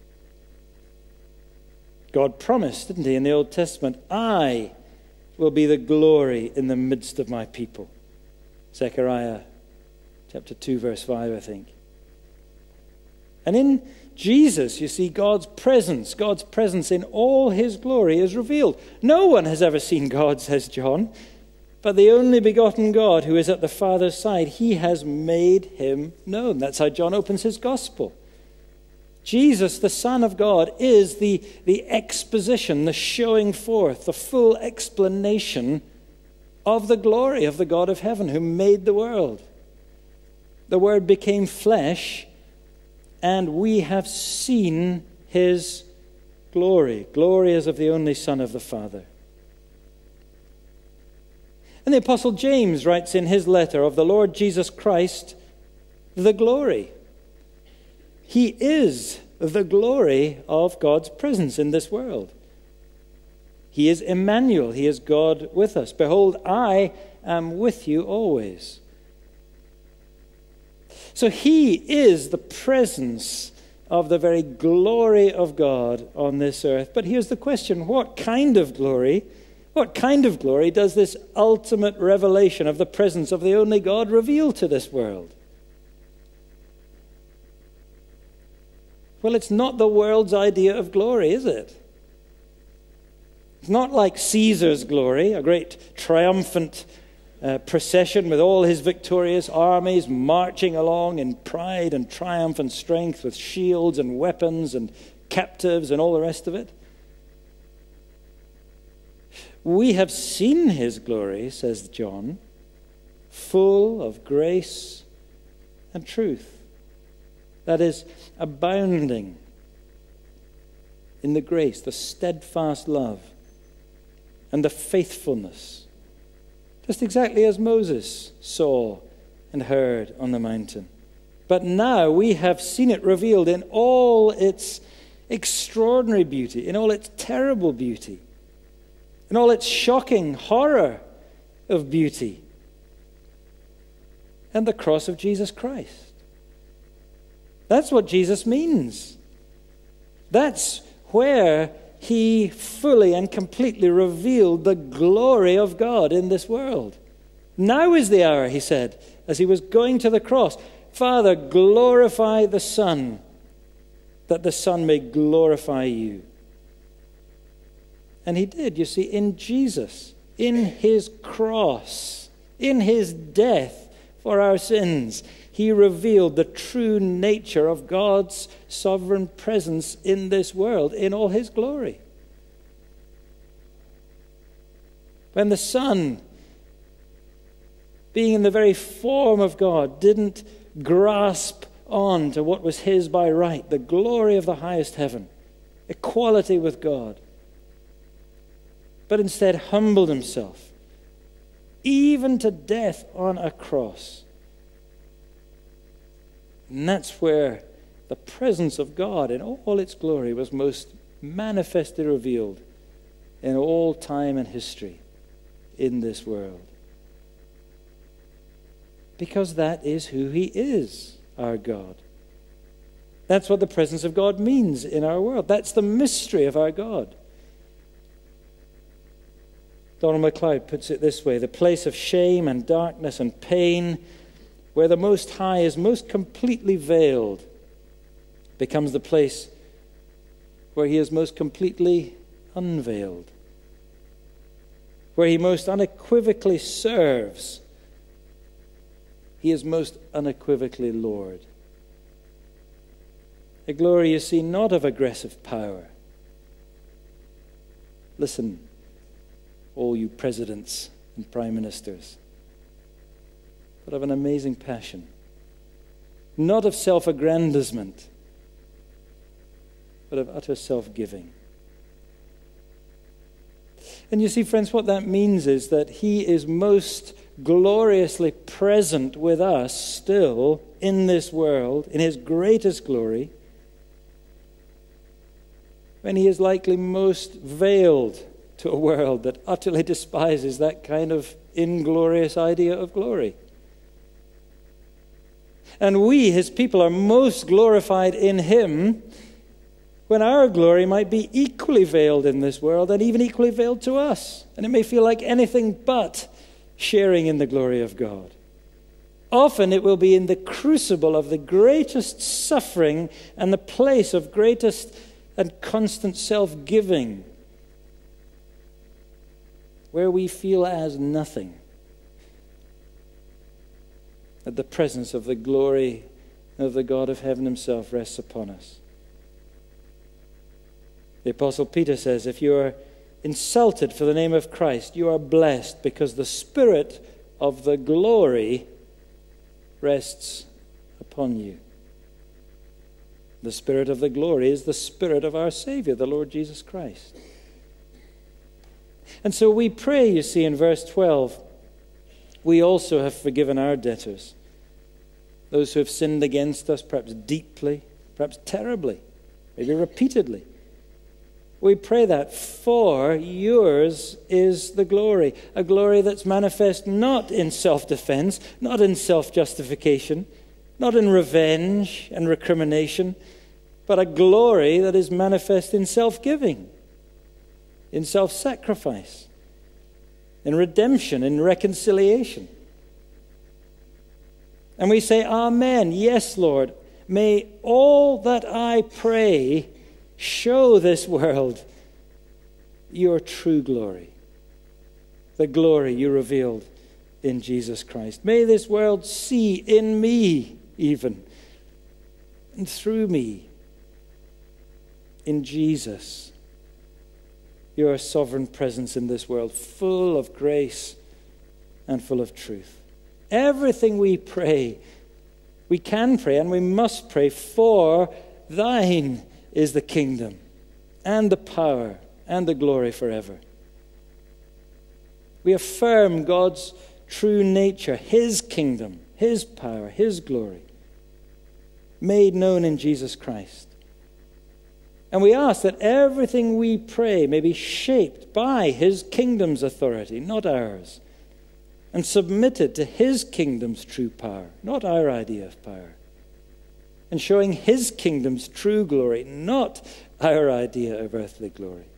God promised, didn't he, in the Old Testament, I will be the glory in the midst of my people. Zechariah chapter two, verse five, I think. And in Jesus, you see, God's presence, God's presence in all his glory is revealed. No one has ever seen God, says John, but the only begotten God who is at the Father's side, he has made him known. That's how John opens his gospel. Jesus, the Son of God, is the, the exposition, the showing forth, the full explanation of the glory of the God of heaven who made the world. The Word became flesh, and we have seen his glory. Glory as of the only Son of the Father. And the Apostle James writes in his letter of the Lord Jesus Christ, the glory. He is the glory of God's presence in this world. He is Emmanuel. He is God with us. Behold, I am with you always. So he is the presence of the very glory of God on this earth. But here's the question: what kind of glory, what kind of glory does this ultimate revelation of the presence of the only God reveal to this world? Well, it's not the world's idea of glory, is it? It's not like Caesar's glory, a great triumphant uh, procession with all his victorious armies marching along in pride and triumph and strength with shields and weapons and captives and all the rest of it. We have seen his glory, says John, full of grace and truth. That is, abounding in the grace, the steadfast love, and the faithfulness, just exactly as Moses saw and heard on the mountain. But now we have seen it revealed in all its extraordinary beauty, in all its terrible beauty, in all its shocking horror of beauty, and the cross of Jesus Christ. That's what Jesus means. That's where he fully and completely revealed the glory of God in this world. Now is the hour, he said, as he was going to the cross. Father, glorify the Son, that the Son may glorify you. And he did, you see, in Jesus, in his cross, in his death for our sins. He revealed the true nature of God's sovereign presence in this world in all his glory. When the Son, being in the very form of God, didn't grasp on to what was his by right, the glory of the highest heaven, equality with God, but instead humbled himself, even to death on a cross. And that's where the presence of God in all its glory was most manifestly revealed in all time and history in this world. Because that is who he is, our God. That's what the presence of God means in our world. That's the mystery of our God. Donald MacLeod puts it this way: the place of shame and darkness and pain, where the Most High is most completely veiled, becomes the place where he is most completely unveiled, where he most unequivocally serves. He is most unequivocally Lord. A glory, you see, not of aggressive power. Listen, all you presidents and prime ministers, but of an amazing passion. Not of self-aggrandizement, but of utter self-giving. And you see, friends, what that means is that he is most gloriously present with us still in this world, in his greatest glory, when he is likely most veiled to a world that utterly despises that kind of inglorious idea of glory. And we, his people, are most glorified in him when our glory might be equally veiled in this world and even equally veiled to us. And it may feel like anything but sharing in the glory of God. Often it will be in the crucible of the greatest suffering and the place of greatest and constant self-giving where we feel as nothing that the presence of the glory of the God of heaven himself rests upon us. The Apostle Peter says, if you are insulted for the name of Christ, you are blessed because the Spirit of the glory rests upon you. The Spirit of the glory is the Spirit of our Savior, the Lord Jesus Christ. And so we pray, you see, in verse twelve, we also have forgiven our debtors, those who have sinned against us, perhaps deeply, perhaps terribly, maybe repeatedly. We pray that, for yours is the glory, a glory that's manifest not in self-defense, not in self-justification, not in revenge and recrimination, but a glory that is manifest in self-giving, in self-sacrifice, in redemption, in reconciliation. And we say, Amen. Yes, Lord. May all that I pray show this world your true glory, the glory you revealed in Jesus Christ. May this world see in me even, and through me, in Jesus, your sovereign presence in this world, full of grace and full of truth. Everything we pray, we can pray and we must pray, for thine is the kingdom and the power and the glory forever. We affirm God's true nature, his kingdom, his power, his glory, made known in Jesus Christ. And we ask that everything we pray may be shaped by his kingdom's authority, not ours, and submitted to his kingdom's true power, not our idea of power, and showing his kingdom's true glory, not our idea of earthly glory.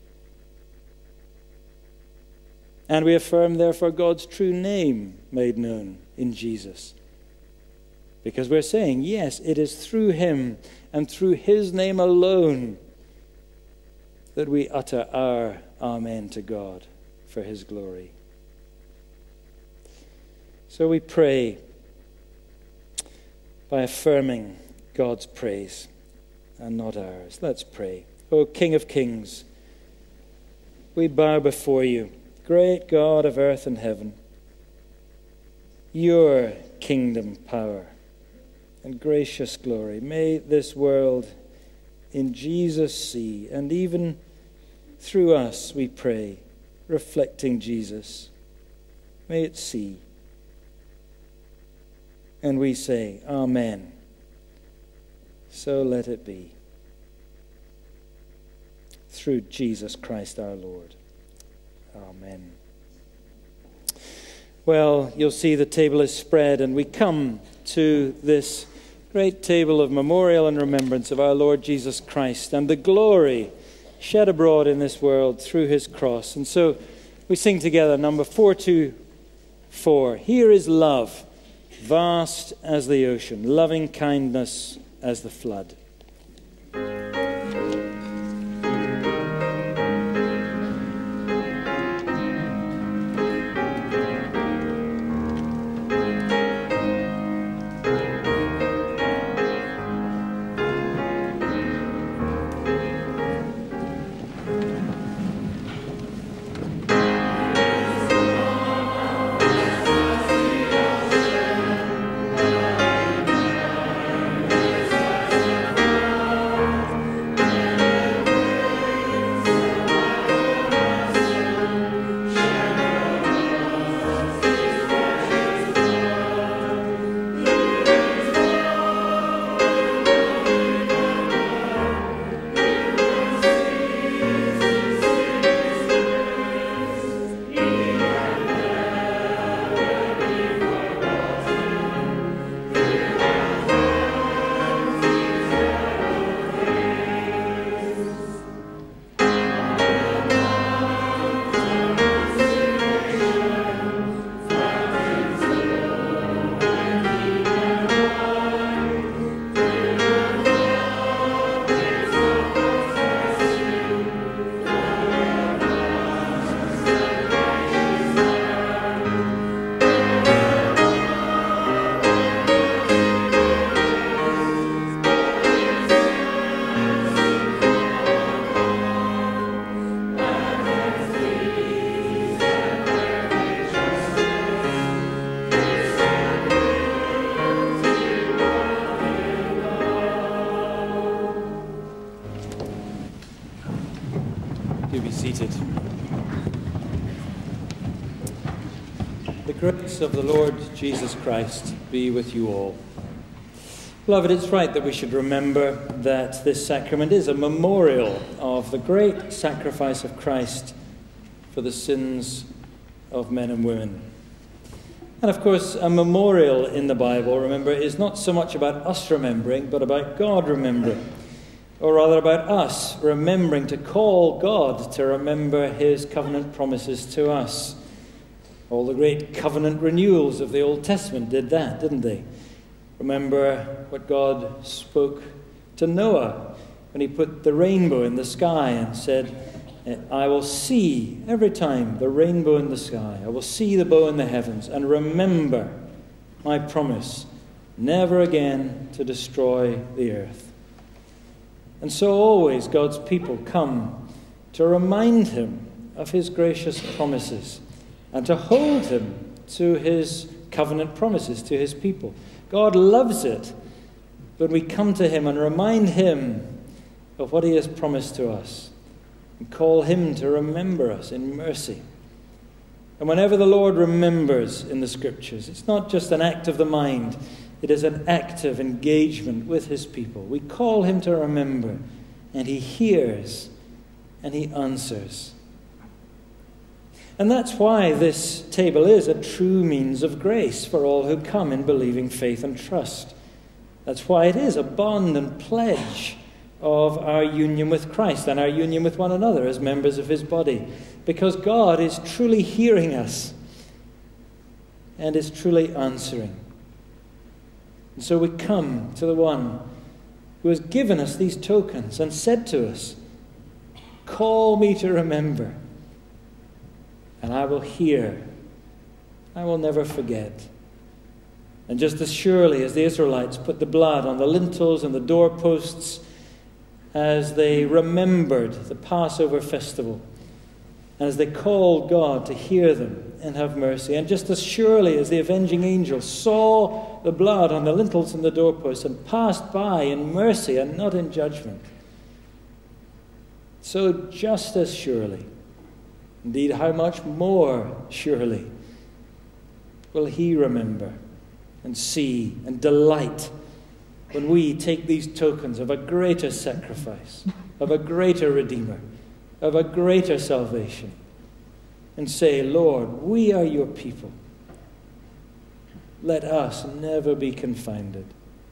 And we affirm, therefore, God's true name made known in Jesus, because we're saying, yes, it is through him and through his name alone that we utter our amen to God for his glory. So we pray by affirming God's praise and not ours. Let's pray. O King of Kings, we bow before you, great God of earth and heaven. Your kingdom power and gracious glory, may this world in Jesus see, and even through us, we pray, reflecting Jesus, may it see. And we say, Amen. So let it be. Through Jesus Christ our Lord. Amen. Well, you'll see the table is spread, and we come to this great table of memorial and remembrance of our Lord Jesus Christ and the glory shed abroad in this world through his cross. And so we sing together number four two four. Here is love, vast as the ocean, loving kindness as the flood. Thank you. Do be seated. The grace of the Lord Jesus Christ be with you all. Beloved, it's right that we should remember that this sacrament is a memorial of the great sacrifice of Christ for the sins of men and women. And of course, a memorial in the Bible, remember, is not so much about us remembering, but about God remembering. Or rather about us remembering to call God to remember his covenant promises to us. All the great covenant renewals of the Old Testament did that, didn't they? Remember what God spoke to Noah when he put the rainbow in the sky and said, I will see every time the rainbow in the sky. I will see the bow in the heavens and remember my promise never again to destroy the earth. And so always God's people come to remind him of his gracious promises and to hold him to his covenant promises to his people. God loves it when we come to him and remind him of what he has promised to us and call him to remember us in mercy. And whenever the Lord remembers in the Scriptures, it's not just an act of the mind, it is an active engagement with his people. We call him to remember, and he hears and he answers. And that's why this table is a true means of grace for all who come in believing faith and trust. That's why it is a bond and pledge of our union with Christ and our union with one another as members of his body. Because God is truly hearing us and is truly answering. And so we come to the one who has given us these tokens and said to us, call me to remember, and I will hear. I will never forget. And just as surely as the Israelites put the blood on the lintels and the doorposts as they remembered the Passover festival, and as they called God to hear them and have mercy, and just as surely as the avenging angel saw the blood on the lintels and the doorposts and passed by in mercy and not in judgment, so just as surely, indeed how much more surely, will he remember and see and delight when we take these tokens of a greater sacrifice, of a greater Redeemer, of a greater salvation, and say, Lord, we are your people. Let us never be confounded.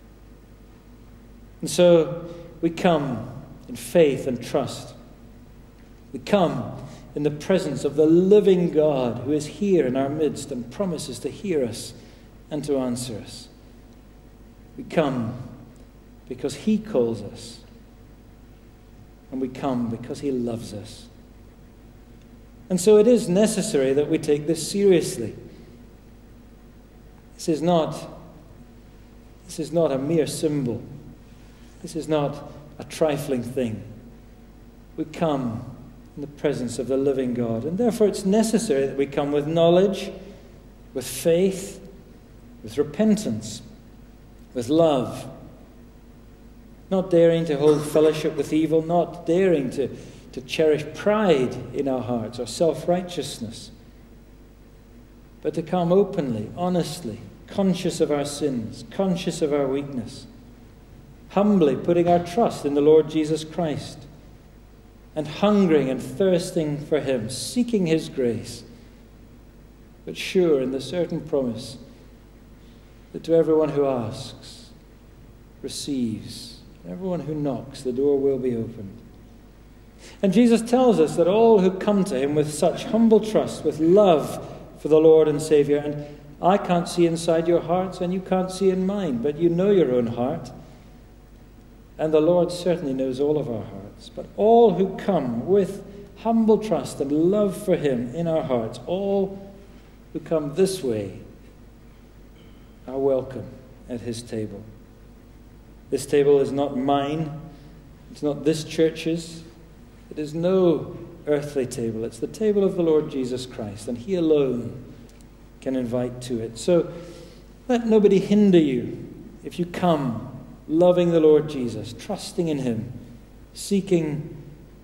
And so we come in faith and trust. We come in the presence of the living God who is here in our midst and promises to hear us and to answer us. We come because he calls us. And we come because he loves us. And so it is necessary that we take this seriously. This is not, this is not a mere symbol. This is not a trifling thing. We come in the presence of the living God. And therefore it's necessary that we come with knowledge, with faith, with repentance, with love. Not daring to hold fellowship with evil, not daring to, to cherish pride in our hearts or self-righteousness, but to come openly, honestly, conscious of our sins, conscious of our weakness, humbly putting our trust in the Lord Jesus Christ, and hungering and thirsting for him, seeking his grace, but sure in the certain promise that to everyone who asks, receives. Everyone who knocks, the door will be opened. And Jesus tells us that all who come to him with such humble trust, with love for the Lord and Savior, and I can't see inside your hearts and you can't see in mine, but you know your own heart. And the Lord certainly knows all of our hearts. But all who come with humble trust and love for him in our hearts, all who come this way, are welcome at his table. This table is not mine. It's not this church's. It is no earthly table. It's the table of the Lord Jesus Christ, and he alone can invite to it. So let nobody hinder you if you come loving the Lord Jesus, trusting in him, seeking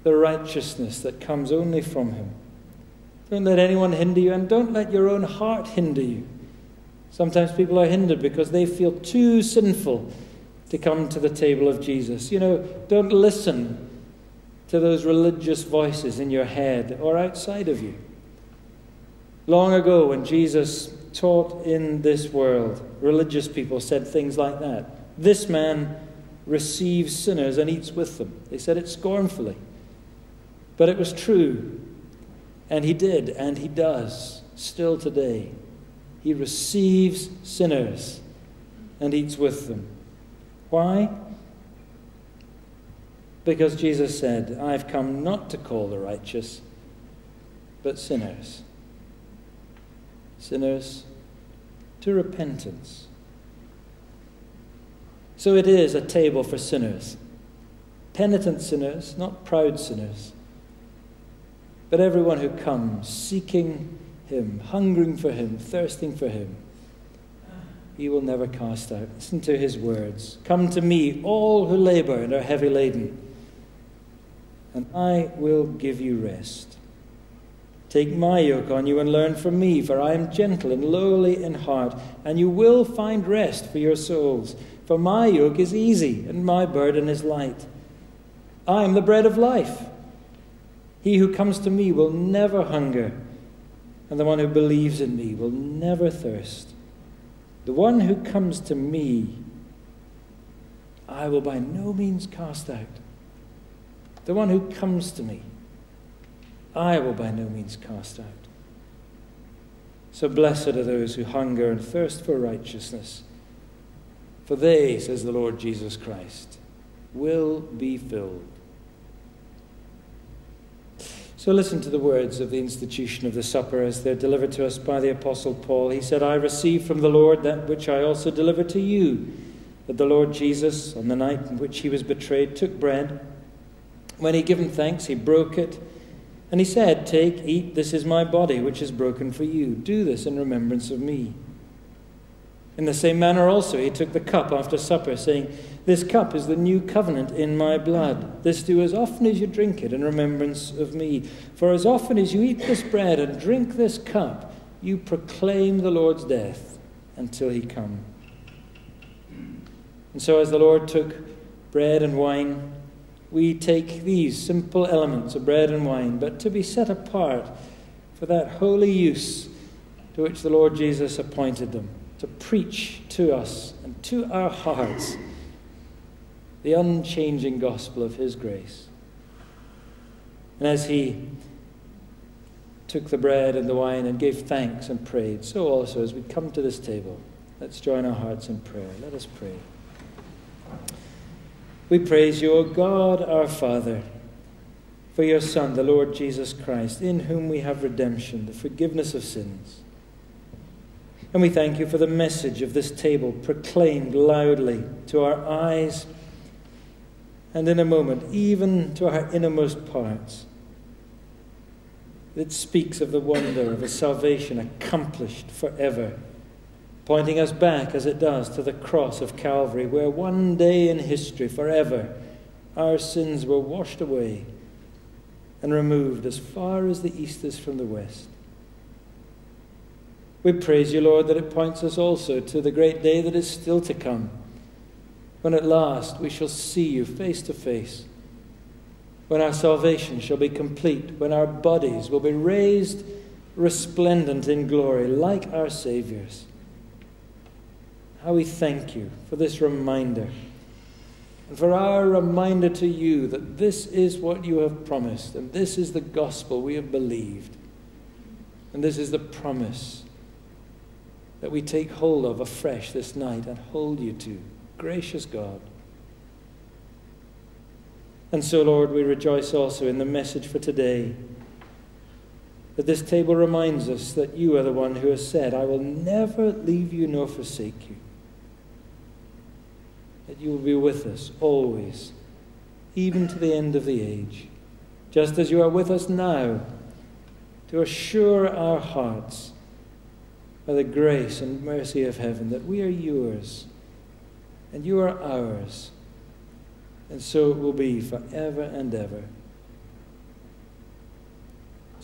the righteousness that comes only from him. Don't let anyone hinder you, and don't let your own heart hinder you. Sometimes people are hindered because they feel too sinful to come to the table of Jesus. You know, don't listen to those religious voices in your head or outside of you. Long ago, when Jesus taught in this world, religious people said things like that. This man receives sinners and eats with them. They said it scornfully. But it was true. And he did, and he does, still today. He receives sinners and eats with them. Why? Because Jesus said, I've come not to call the righteous, but sinners. Sinners to repentance. So it is a table for sinners. Penitent sinners, not proud sinners. But everyone who comes seeking him, hungering for him, thirsting for him, he will never cast out. Listen to his words. Come to me, all who labor and are heavy laden, and I will give you rest. Take my yoke on you and learn from me, for I am gentle and lowly in heart, and you will find rest for your souls. For my yoke is easy and my burden is light. I am the bread of life. He who comes to me will never hunger, and the one who believes in me will never thirst. The one who comes to me, I will by no means cast out. The one who comes to me, I will by no means cast out. So blessed are those who hunger and thirst for righteousness, for they, says the Lord Jesus Christ, will be filled. So listen to the words of the institution of the supper as they're delivered to us by the Apostle Paul. He said, I received from the Lord that which I also delivered to you, that the Lord Jesus, on the night in which he was betrayed, took bread. When he had given thanks, he broke it, and he said, Take, eat, this is my body, which is broken for you. Do this in remembrance of me. In the same manner also he took the cup after supper, saying, This cup is the new covenant in my blood. This do as often as you drink it in remembrance of me. For as often as you eat this bread and drink this cup, you proclaim the Lord's death until he come. And so as the Lord took bread and wine, we take these simple elements of bread and wine, but to be set apart for that holy use to which the Lord Jesus appointed them, to preach to us and to our hearts the unchanging gospel of his grace. And as he took the bread and the wine and gave thanks and prayed, so also as we come to this table, let's join our hearts in prayer. Let us pray. We praise you, O God, our Father, for your Son, the Lord Jesus Christ, in whom we have redemption, the forgiveness of sins. And we thank you for the message of this table proclaimed loudly to our eyes and in a moment, even to our innermost parts. It speaks of the wonder of a salvation accomplished forever, pointing us back, as it does, to the cross of Calvary, where one day in history, forever, our sins were washed away and removed as far as the east is from the west. We praise you, Lord, that it points us also to the great day that is still to come, when at last we shall see you face to face, when our salvation shall be complete, when our bodies will be raised resplendent in glory like our Saviour's. How we thank you for this reminder, and for our reminder to you that this is what you have promised, and this is the gospel we have believed, and this is the promise that we take hold of afresh this night and hold you to, gracious God. And so, Lord, we rejoice also in the message for today, that this table reminds us that you are the one who has said, I will never leave you nor forsake you. That you will be with us always, even to the end of the age, just as you are with us now, to assure our hearts by the grace and mercy of heaven that we are yours and you are ours, and so it will be forever and ever.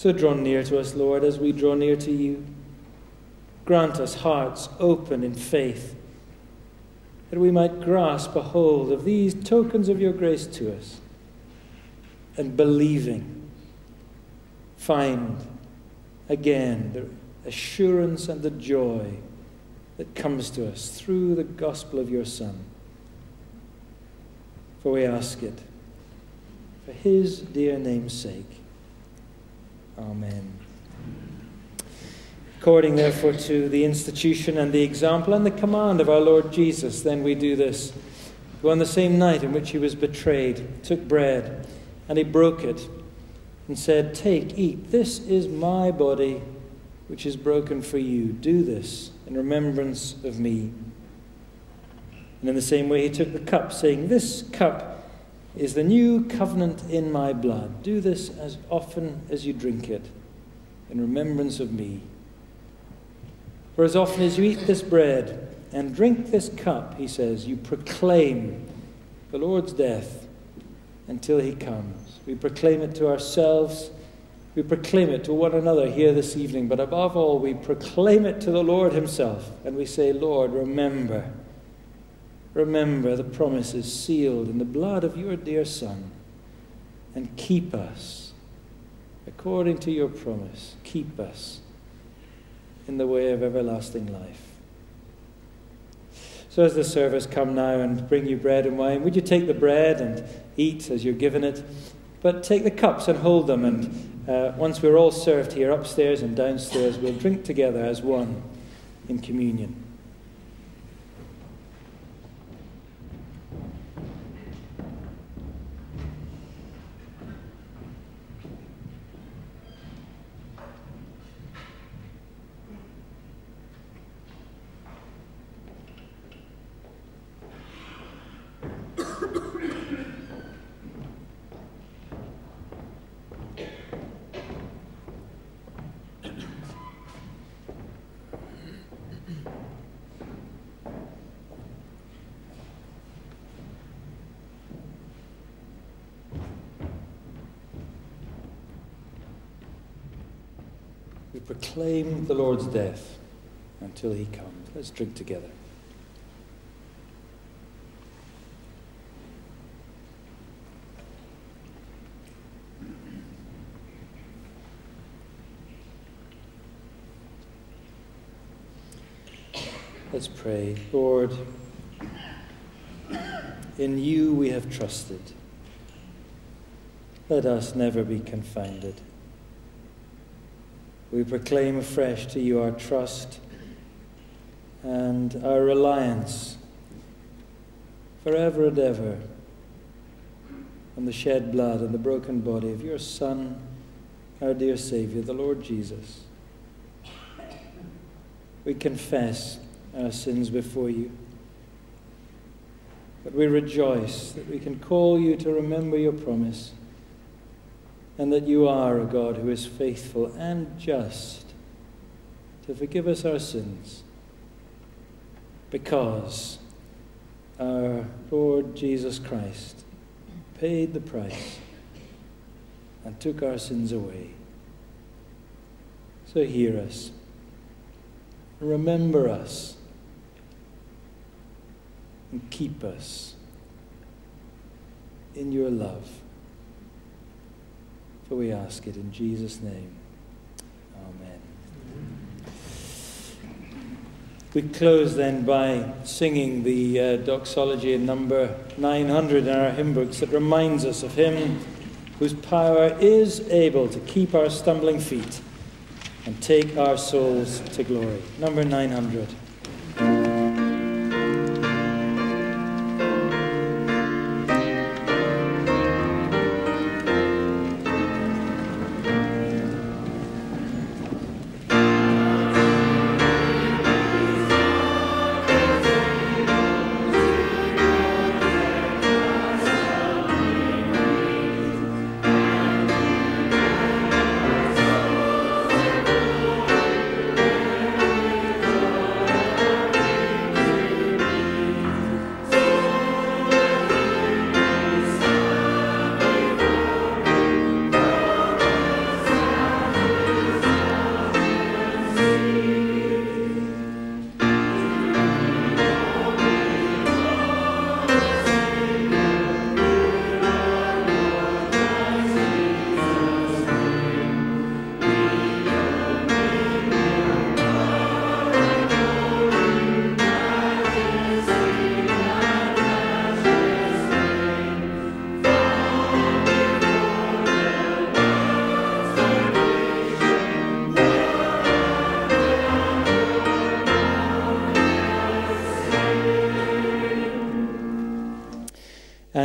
So draw near to us, Lord, as we draw near to you. Grant us hearts open in faith, that we might grasp a hold of these tokens of your grace to us, and believing, find again the assurance and the joy that comes to us through the gospel of your Son. For we ask it for his dear name's sake. Amen. According, therefore, to the institution and the example and the command of our Lord Jesus, then we do this. Who on the same night in which he was betrayed took bread, and he broke it, and said, "Take, eat, this is my body, which is broken for you. Do this in remembrance of me." And in the same way he took the cup, saying, "This cup is the new covenant in my blood. Do this as often as you drink it, in remembrance of me. For as often as you eat this bread and drink this cup," he says, "you proclaim the Lord's death until he comes." We proclaim it to ourselves. We proclaim it to one another here this evening. But above all, we proclaim it to the Lord himself. And we say, "Lord, remember. Remember the promises sealed in the blood of your dear Son. And keep us, according to your promise, keep us in the way of everlasting life." So as the servers come now and bring you bread and wine, would you take the bread and eat as you're given it? But take the cups and hold them. And uh, once we're all served here upstairs and downstairs, we'll drink together as one in communion. We proclaim the Lord's death until he comes. Let's drink together. Let's pray. Lord, in you we have trusted. Let us never be confounded. We proclaim afresh to you our trust and our reliance forever and ever on the shed blood and the broken body of your Son, our dear Savior, the Lord Jesus. We confess our sins before you, but we rejoice that we can call you to remember your promise, and that you are a God who is faithful and just to forgive us our sins, because our Lord Jesus Christ paid the price and took our sins away. So hear us. Remember us. And keep us in your love. For we ask it in Jesus' name. Amen. We close then by singing the uh, doxology in number nine hundred in our hymn books that reminds us of him whose power is able to keep our stumbling feet and take our souls to glory. Number nine hundred.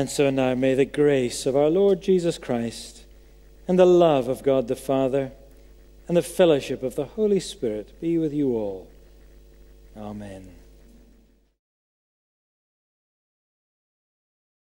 And so now may the grace of our Lord Jesus Christ and the love of God the Father and the fellowship of the Holy Spirit be with you all. Amen.